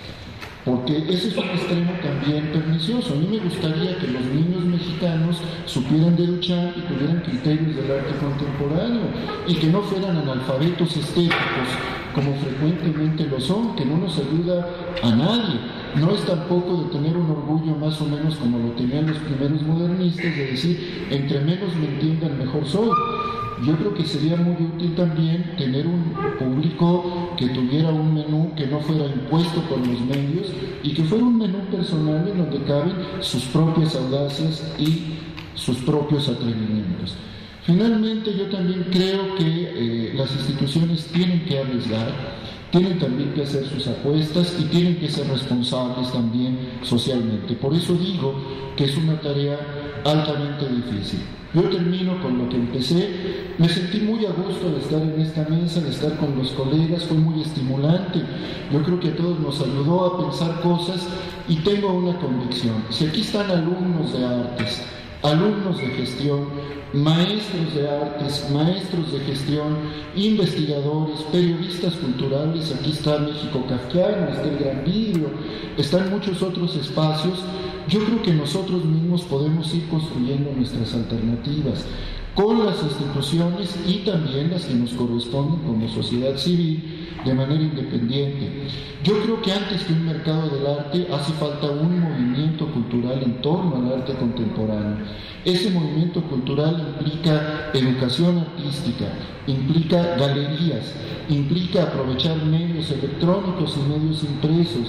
porque ese es un extremo también pernicioso. A mí me gustaría que los niños mexicanos supieran de Duchamp y tuvieran criterios del arte contemporáneo y que no fueran analfabetos estéticos como frecuentemente lo son, que no nos ayuda a nadie. No es tampoco de tener un orgullo más o menos como lo tenían los primeros modernistas, de decir, entre menos me entiendan, mejor soy. Yo creo que sería muy útil también tener un público que tuviera un menú que no fuera impuesto por los medios y que fuera un menú personal en donde caben sus propias audacias y sus propios atrevimientos. Finalmente, yo también creo que las instituciones tienen que arriesgar, tienen también que hacer sus apuestas y tienen que ser responsables también socialmente. Por eso digo que es una tarea altamente difícil. Yo termino con lo que empecé. Me sentí muy a gusto de estar en esta mesa, de estar con los colegas, fue muy estimulante. Yo creo que a todos nos ayudó a pensar cosas y tengo una convicción. Si aquí están alumnos de artes, alumnos de gestión, maestros de artes, maestros de gestión, investigadores, periodistas culturales, aquí está México Kafkiano, está el Gran Vidrio, están muchos otros espacios. Yo creo que nosotros mismos podemos ir construyendo nuestras alternativas con las instituciones y también las que nos corresponden como sociedad civil de manera independiente. Yo creo que antes que un mercado del arte hace falta un movimiento cultural en torno al arte contemporáneo. Ese movimiento cultural implica educación artística, implica galerías, implica aprovechar medios electrónicos y medios impresos,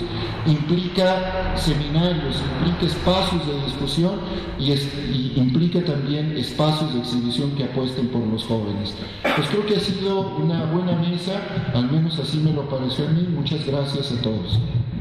implica seminarios, implica espacios de discusión y implica también espacios de exhibición que apuesten por los jóvenes. Pues creo que ha sido una buena mesa, al menos así me lo pareció a mí. Muchas gracias a todos.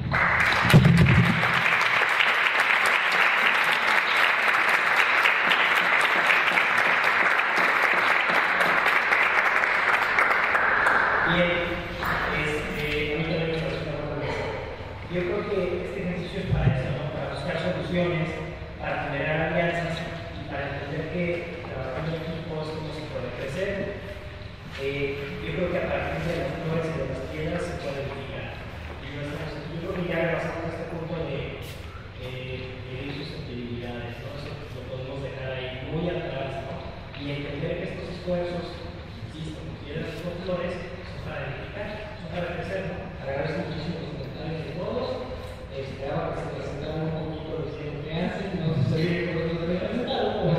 Yo creo que este ejercicio es para eso, ¿no? Para buscar soluciones, para generar alianzas y para entender que trabajando en equipo es como se puede crecer. Yo creo que a partir de las flores y de las piedras se puede verificar. Y yo creo que ya pasamos a este punto de susceptibilidades, ¿no? Eso lo podemos dejar ahí muy atrás, ¿no? Y entender que estos esfuerzos, insisto, piedras con flores, son para edificar, son para crecer, ¿no? Agradezco muchísimo los comentarios de todos. Ahora que se presentaron un poquito los que hacen, no sé si por eso se presentaron o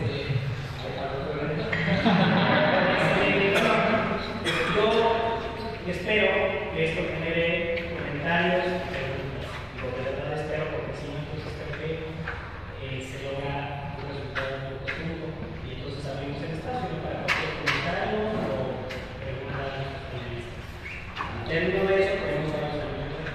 yo espero que esto genere comentarios, lo de verdad espero, porque si no, entonces creo que se logra un resultado muy profundo y entonces abrimos el espacio para cualquier comentario o pregunta en términos de eso, podemos dar los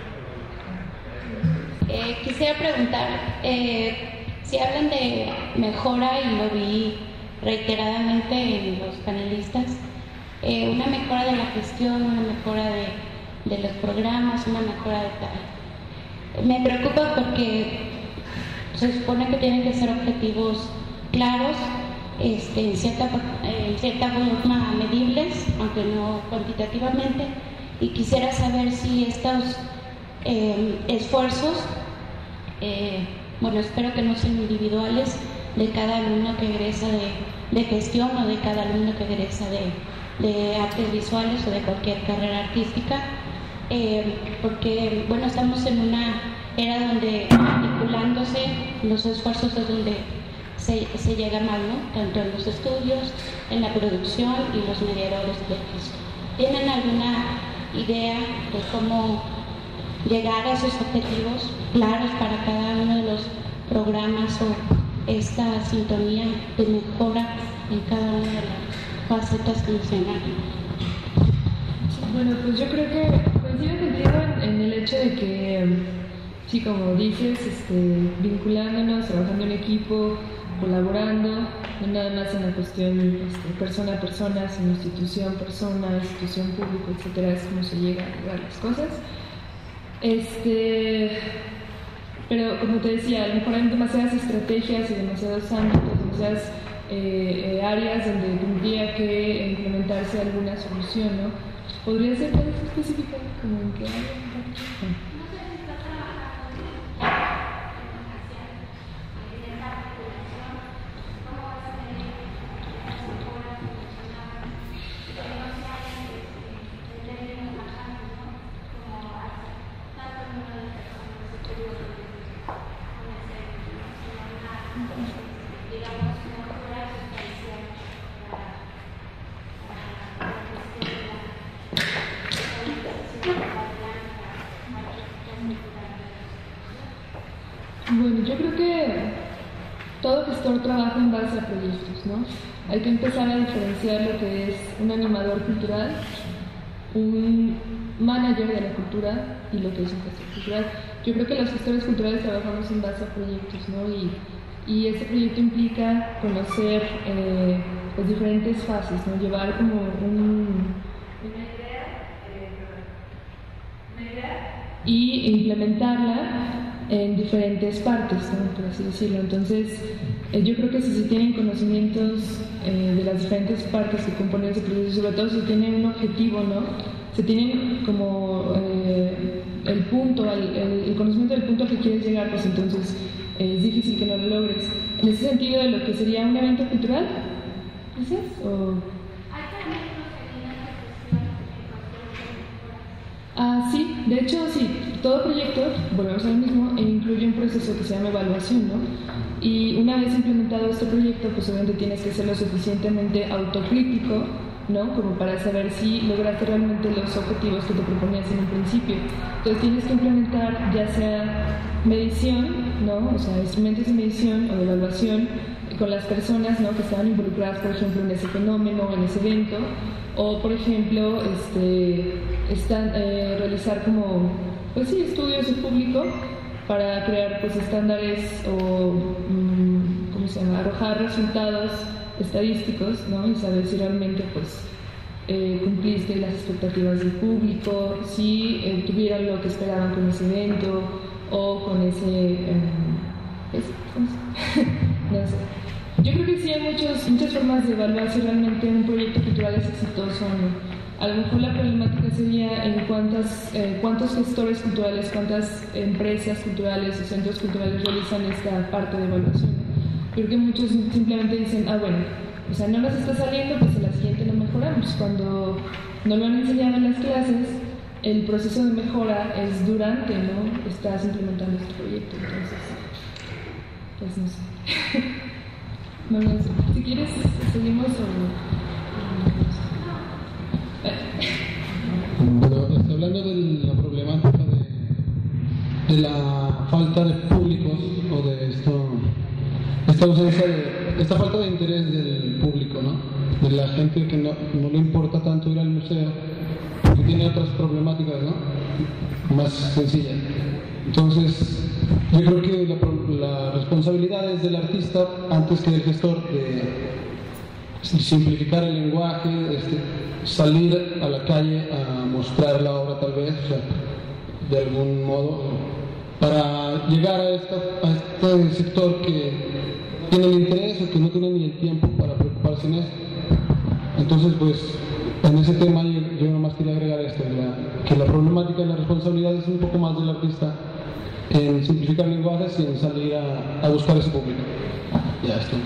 quisiera preguntar, si hablan de mejora, y lo vi reiteradamente en los panelistas, una mejora de la gestión, una mejora de los programas, una mejora de tal. Me preocupa porque se supone que tienen que ser objetivos claros, en cierta forma medibles, aunque no cuantitativamente, y quisiera saber si estos esfuerzos, bueno, espero que no sean individuales, de cada alumno que egresa de gestión o de cada alumno que egresa de artes visuales o de cualquier carrera artística, porque, bueno, estamos en una era donde articulándose los esfuerzos es donde se llega mal, ¿no? Tanto en los estudios, en la producción y los mediadores de eso. ¿Tienen alguna idea de cómo llegar a esos objetivos claros para cada uno de los programas o esta sintonía de mejora en cada una de las facetas que mencionaron? Bueno, pues yo creo que coincido contigo en el hecho de que, sí, como dices, vinculándonos, trabajando en equipo, colaborando, no nada más en la cuestión persona a persona, sino institución público, etcétera, es como se llega a lograr las cosas. Pero como te decía, a lo mejor hay demasiadas estrategias y demasiados ámbitos, demasiadas áreas donde tendría que implementarse alguna solución, ¿no? ¿Podría ser más específica? Como en qué área? Bueno, yo creo que todo gestor trabaja en base a proyectos, ¿no? Hay que empezar a diferenciar lo que es un animador cultural, un manager de la cultura y lo que es un gestor cultural. Yo creo que los gestores culturales trabajamos en base a proyectos, ¿no? Y ese proyecto implica conocer pues diferentes fases, ¿no? Llevar como una idea y implementarla en diferentes partes, ¿no? Por así decirlo. Entonces, yo creo que si se tienen conocimientos de las diferentes partes que componen ese proceso, sobre todo si tienen un objetivo, ¿no? Se tienen como el punto, el conocimiento del punto al que quieres llegar, pues entonces es difícil que no lo logres. En ese sentido, de lo que sería un evento cultural, ¿dices? Sí, de hecho, sí, todo proyecto, volvemos a lo mismo, incluye un proceso que se llama evaluación, ¿no? Y una vez implementado este proyecto, pues obviamente tienes que ser lo suficientemente autocrítico, ¿no? Como para saber si lograste realmente los objetivos que te proponías en un principio. Entonces tienes que implementar ya sea medición, ¿no? O sea, instrumentos de medición o de evaluación con las personas, ¿no? Que estaban involucradas, por ejemplo, en ese fenómeno, en ese evento, o por ejemplo, realizar como, pues sí, estudios en público para crear pues estándares o, ¿cómo se llama?, arrojar resultados estadísticos, ¿no? Y saber si realmente pues cumpliste las expectativas del público, si tuvieron lo que esperaban con ese evento o con ese no sé. Yo creo que sí hay muchas formas de evaluar si realmente un proyecto cultural es exitoso o no. A lo mejor la problemática sería en cuántos gestores culturales, cuántas empresas culturales o centros culturales realizan esta parte de evaluación. Creo que muchos simplemente dicen, bueno, o sea, no nos está saliendo, pues en la siguiente lo mejoramos. Cuando no lo han enseñado en las clases, el proceso de mejora es durante, ¿no? Estás implementando este proyecto, entonces, pues no sé. No sé. Si quieres, seguimos o... Bueno, hablando de la problemática de la falta de públicos o de esta ausencia esta falta de interés del público, ¿no? De la gente que no le importa tanto ir al museo porque tiene otras problemáticas, ¿no? Más sencillas. Entonces, yo creo que la responsabilidad es del artista antes que del gestor de simplificar el lenguaje, salir a la calle a mostrar la obra tal vez, o sea, de algún modo, para llegar a este sector que tiene el interés o que no tiene ni el tiempo para preocuparse en esto. Entonces, pues, en ese tema yo nomás quería agregar esto, que la problemática y la responsabilidad es un poco más del artista en simplificar lenguajes y en salir a buscar ese público. Ya está.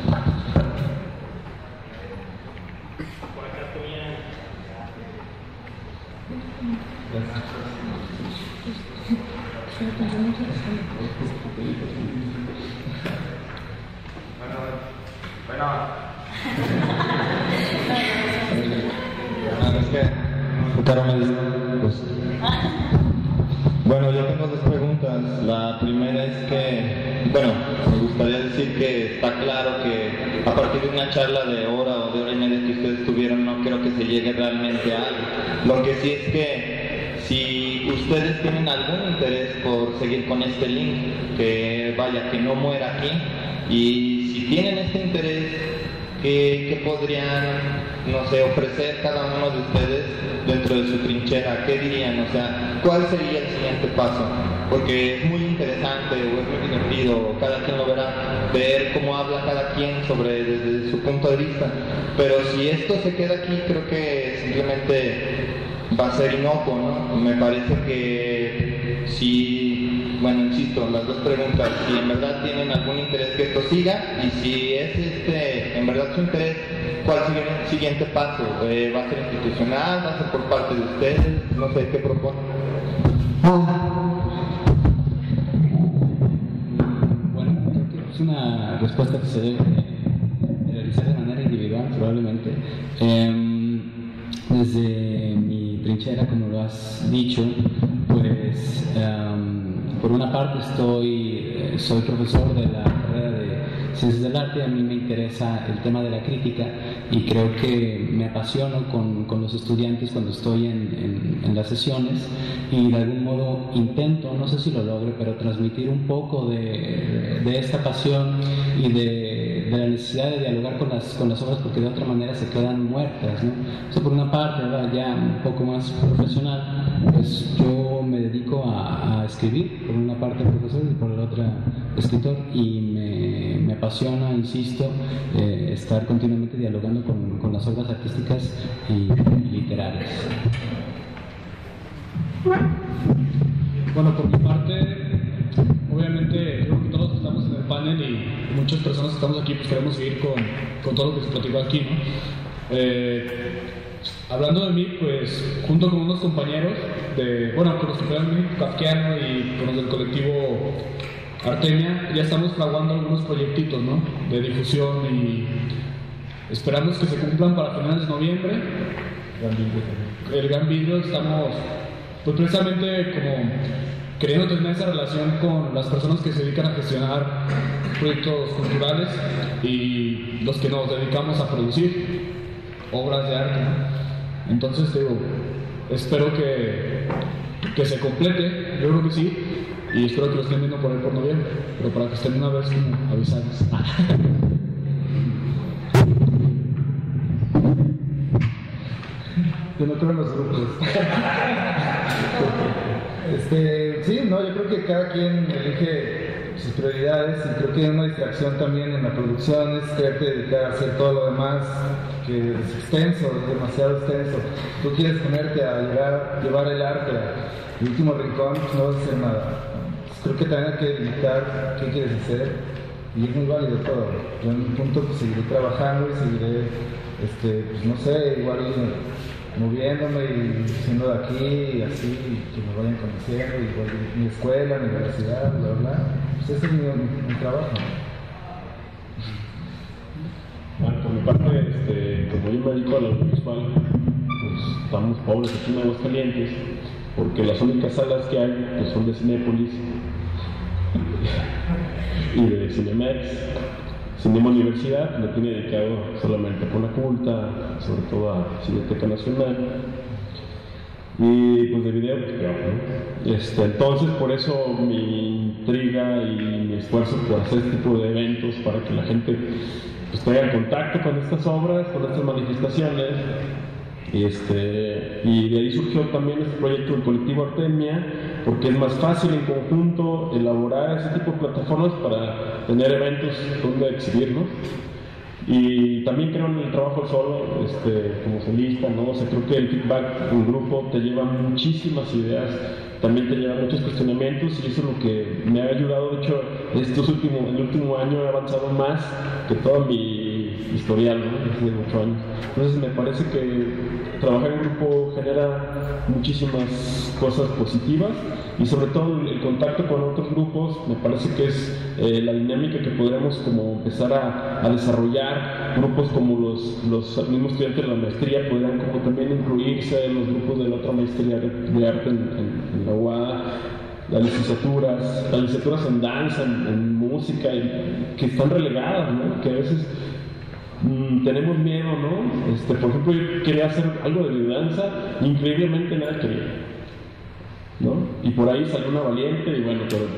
Bueno, yo tengo dos preguntas. La primera es que, bueno, me gustaría decir que está claro que a partir de una charla de hora o de hora y media que ustedes tuvieron, no creo que se llegue realmente a algo. Lo que sí es que si ustedes tienen algún interés por seguir con este link, que vaya, que no muera aquí, y si tienen este interés, ¿qué podrían, no sé, ofrecer cada uno de ustedes dentro de su trinchera? ¿Qué dirían? O sea, ¿cuál sería el siguiente paso? Porque es muy interesante o es muy divertido, cada quien lo verá, ver cómo habla cada quien desde su punto de vista. Pero si esto se queda aquí, creo que simplemente va a ser inocuo, ¿no? Me parece que si, bueno, insisto, las dos preguntas, si en verdad tienen algún interés que esto siga, y si es en verdad su interés, ¿cuál sería el siguiente paso? ¿Va a ser institucional? ¿Va a ser por parte de ustedes? No sé, ¿qué proponen? Bueno, creo que es una respuesta que se debe realizar de manera individual, probablemente. Desde mi trinchera, como lo has dicho, pues por una parte soy profesor de la carrera de Ciencias del Arte. A mí me interesa el tema de la crítica y creo que me apasiono con los estudiantes cuando estoy en las sesiones, y de algún modo intento, no sé si lo logre, pero transmitir un poco de esta pasión y de la necesidad de dialogar con las obras, porque de otra manera se quedan muertas, ¿no? O sea, por una parte, ¿verdad? Ya un poco más profesional, pues yo me dedico a escribir, por una parte profesor y por la otra escritor, y me apasiona, insisto, estar continuamente dialogando con las obras artísticas y literarias. Bueno, por mi parte, obviamente creo que todos estamos en el panel y muchas personas que estamos aquí pues queremos seguir con todo lo que se platicó aquí, ¿no? Hablando de mí, pues junto con unos compañeros con los que fueron Kafkiano y con los del colectivo Artemia, ya estamos fraguando algunos proyectitos, ¿no? De difusión, y esperamos que se cumplan para finales de noviembre. El Gran Vidrio, estamos pues precisamente como queriendo tener esa relación con las personas que se dedican a gestionar proyectos culturales y los que nos dedicamos a producir obras de arte, ¿no? Entonces espero que se complete, yo creo que sí, y espero que lo estén viendo por ahí por noviembre, pero para que estén una vez como avisados. Yo no creo en los grupos. Sí, no, yo creo que cada quien elige sus prioridades, y creo que una distracción también en la producción es quererte dedicar a hacer todo lo demás, que es extenso, es demasiado extenso. Tú quieres ponerte a llevar el arte al último rincón, pues no vas a hacer nada. Creo que también hay que dedicar qué quieres hacer, y es muy válido todo. Yo en un punto pues seguiré trabajando y seguiré, pues no sé, igual moviéndome y siendo de aquí y así, que me vayan conociendo, igual mi escuela, mi universidad, bla, bla. Pues ese es mi trabajo. Bueno, por mi parte, como yo me dedico a lo audiovisual, pues estamos pobres aquí en Aguascalientes, porque las únicas salas que hay pues, son de Cinépolis y de Cinemex. Cinema Universidad lo tiene dedicado solamente a Conaculta, sobre todo a Cineteca Nacional, y pues de video, pues peor, ¿no? Entonces, por eso mi intriga y mi esfuerzo por hacer este tipo de eventos para que la gente pues, tenga contacto con estas obras, con estas manifestaciones. Y de ahí surgió también este proyecto del colectivo Artemia, porque es más fácil en conjunto elaborar ese tipo de plataformas para tener eventos donde exhibirnos. Y también creo en el trabajo solo, como solista, ¿no? O sea, creo que el feedback en grupo te lleva muchísimas ideas, también te lleva muchos cuestionamientos, y eso es lo que me ha ayudado. De hecho, el último año he avanzado más que todo mi historial, ¿no? Desde 8 años. Entonces me parece que trabajar en grupo genera muchísimas cosas positivas, y sobre todo el contacto con otros grupos me parece que es la dinámica que podremos como empezar a desarrollar. Grupos como los mismos estudiantes de la maestría podrán como también incluirse en los grupos de la otra maestría de arte en la UAA, las licenciaturas en danza, en música, que están relegadas, ¿no? Que a veces tenemos miedo, ¿no? Por ejemplo, yo quería hacer algo de danza, increíblemente nada quería, ¿no? Y por ahí salió una valiente, y bueno, pero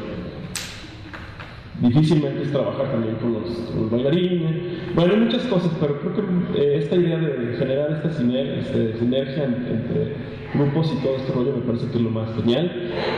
difícilmente es trabajar también con los bailarines. Bueno, hay muchas cosas, pero creo que esta idea de generar esta sinergia entre grupos y todo este rollo me parece que es lo más genial.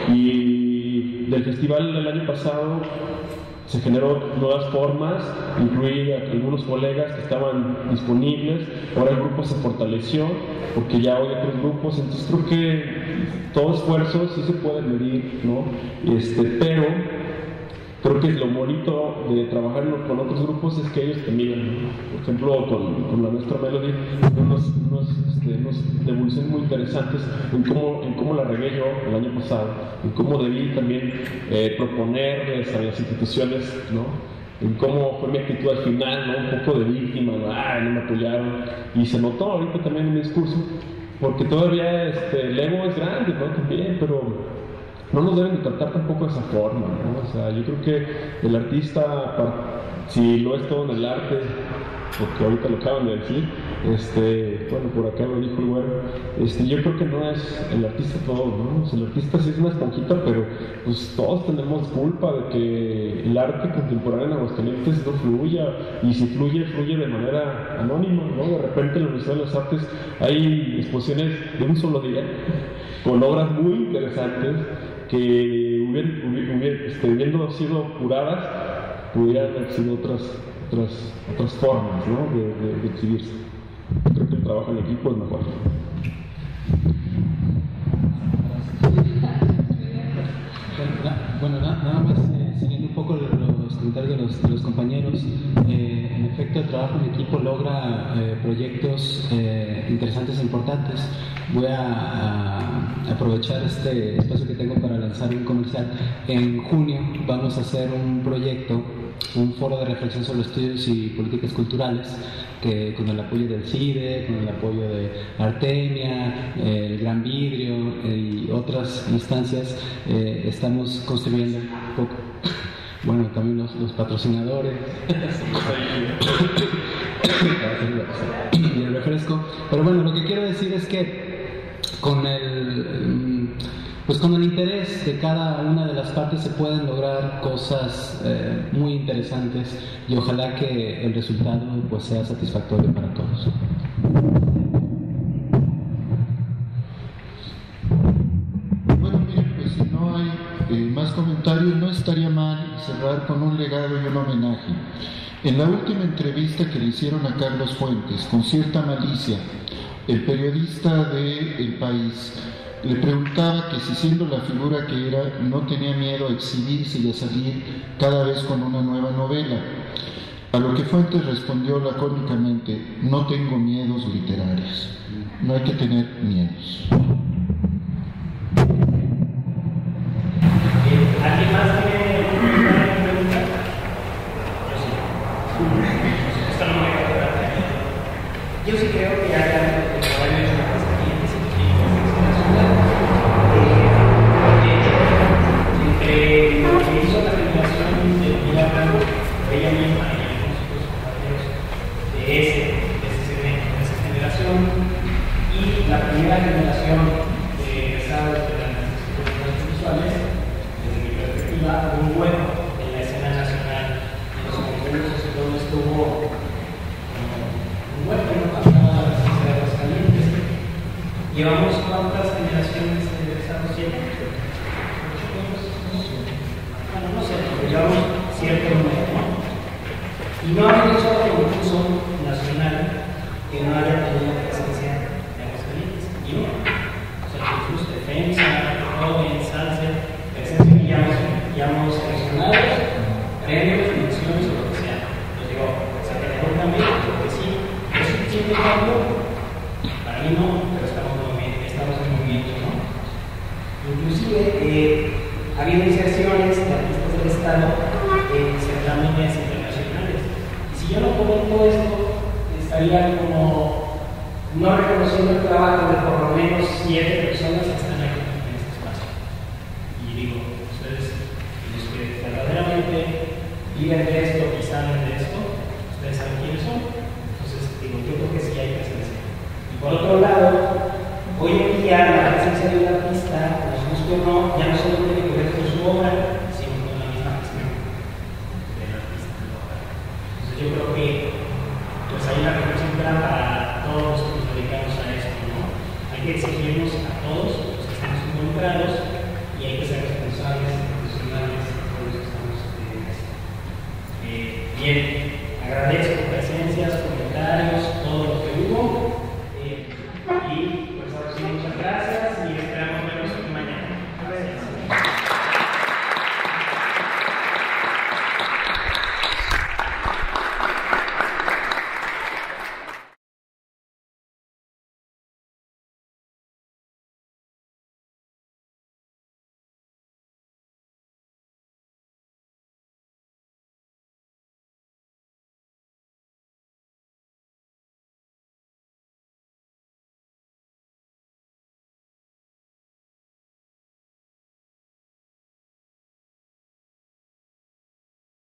Y del festival del año pasado se generó nuevas formas, incluí a algunos colegas que estaban disponibles. Ahora el grupo se fortaleció porque ya hay otros grupos, entonces creo que todo esfuerzo sí se puede medir, ¿no? Pero creo que lo bonito de trabajar con otros grupos es que ellos te miran, ¿no? Por ejemplo, con la nuestra Melody, unos devoluciones muy interesantes en cómo la regué yo el año pasado, en cómo debí también proponerles a las instituciones, ¿no? En cómo fue mi actitud al final, ¿no? Un poco de víctima, no me apoyaron, y se notó ahorita también en mi discurso, porque todavía el ego es grande, ¿no? También, pero no nos deben de tratar tampoco de esa forma, ¿no? O sea, yo creo que el artista, si lo es todo en el arte, porque ahorita lo acaban de decir, bueno, por acá lo dijo el güero, yo creo que no es el artista todo, ¿no? O sea, el artista sí es una esponjita, pero pues todos tenemos culpa de que el arte contemporáneo en Aguascalientes no fluya, y si fluye de manera anónima, ¿no? De repente en la Universidad de las Artes hay exposiciones de un solo día, con obras muy interesantes, que hubiendo sido curadas, pudieran haber sido otras formas, ¿no? de exhibirse. Creo que el trabajo en equipo es mejor. Bueno, nada más siguiendo un poco los comentarios de los compañeros. En efecto, el trabajo en equipo logra proyectos interesantes e importantes. Voy a aprovechar este espacio que tengo para lanzar un comercial. En junio vamos a hacer un proyecto, un foro de reflexión sobre estudios y políticas culturales, que con el apoyo del CIDE, con el apoyo de Artemia, el Gran Vidrio y otras instancias, estamos construyendo un poco, bueno, también los patrocinadores y el refresco. Pero bueno, lo que quiero decir es que con el interés de cada una de las partes se pueden lograr cosas muy interesantes, y ojalá que el resultado pues sea satisfactorio para todos. Bueno, miren, pues si no hay más comentarios, no estaría mal cerrar con un legado y un homenaje. En la última entrevista que le hicieron a Carlos Fuentes, con cierta malicia, el periodista de El País le preguntaba que si, siendo la figura que era, no tenía miedo a exhibirse y a salir cada vez con una nueva novela. A lo que Fuentes respondió lacónicamente: no tengo miedos literarios. No hay que tener miedos. ¿Alguien más tiene una pregunta? Yo sí. Esto no me va a quedar. Yo sí creo que hay algo que todavía no es una cosa bien específica nacional. Entre lo que hizo la generación de Pilar Blanco, ella misma y algunos otros compañeros de esa generación, y la primera generación de egresados de las instituciones visuales, desde mi perspectiva, un hueco en la escena nacional. En los concursos y todo estuvo un hueco, no pasaba la presencia de Aguascalientes. ¿Llevamos cuántas generaciones de egresados siempre? Bueno, no sé, pero llevamos cierto número, ¿no? Y no ha habido solo concurso nacional que no haya tenido presencia de Aguascalientes. Y uno, o sea, concursos de defensa, joven, salsa, presencia que ya hemos seleccionados, premios, menciones o lo que sea. Los digo, se tenemos también, porque sí, es suficiente cambio. Para mí no, pero estamos en movimiento, ¿no? Inclusive, ha habido inserciones de artistas del Estado en certámenes internacionales. Y si yo no comento esto, estaría como no reconociendo el trabajo de por lo menos 7 personas que están aquí en este espacio. Y digo, ustedes, los que verdaderamente viven de esto y saben de esto, ustedes saben quiénes son. Entonces, digo, yo creo que sí hay presencia. Y por otro lado, hoy en día la presencia de un artista, nos guste o no, ya no solo tiene que ver con su obra, sino con la misma gestión del artista. Entonces yo creo que pues hay una reflexión para todos los que nos dedicamos a esto, ¿no? Hay que exigirnos a todos los que estamos involucrados y hay que ser responsables, profesionales, todos los que estamos en esto. Bien, agradezco presencias, comentarios, todo lo que hubo.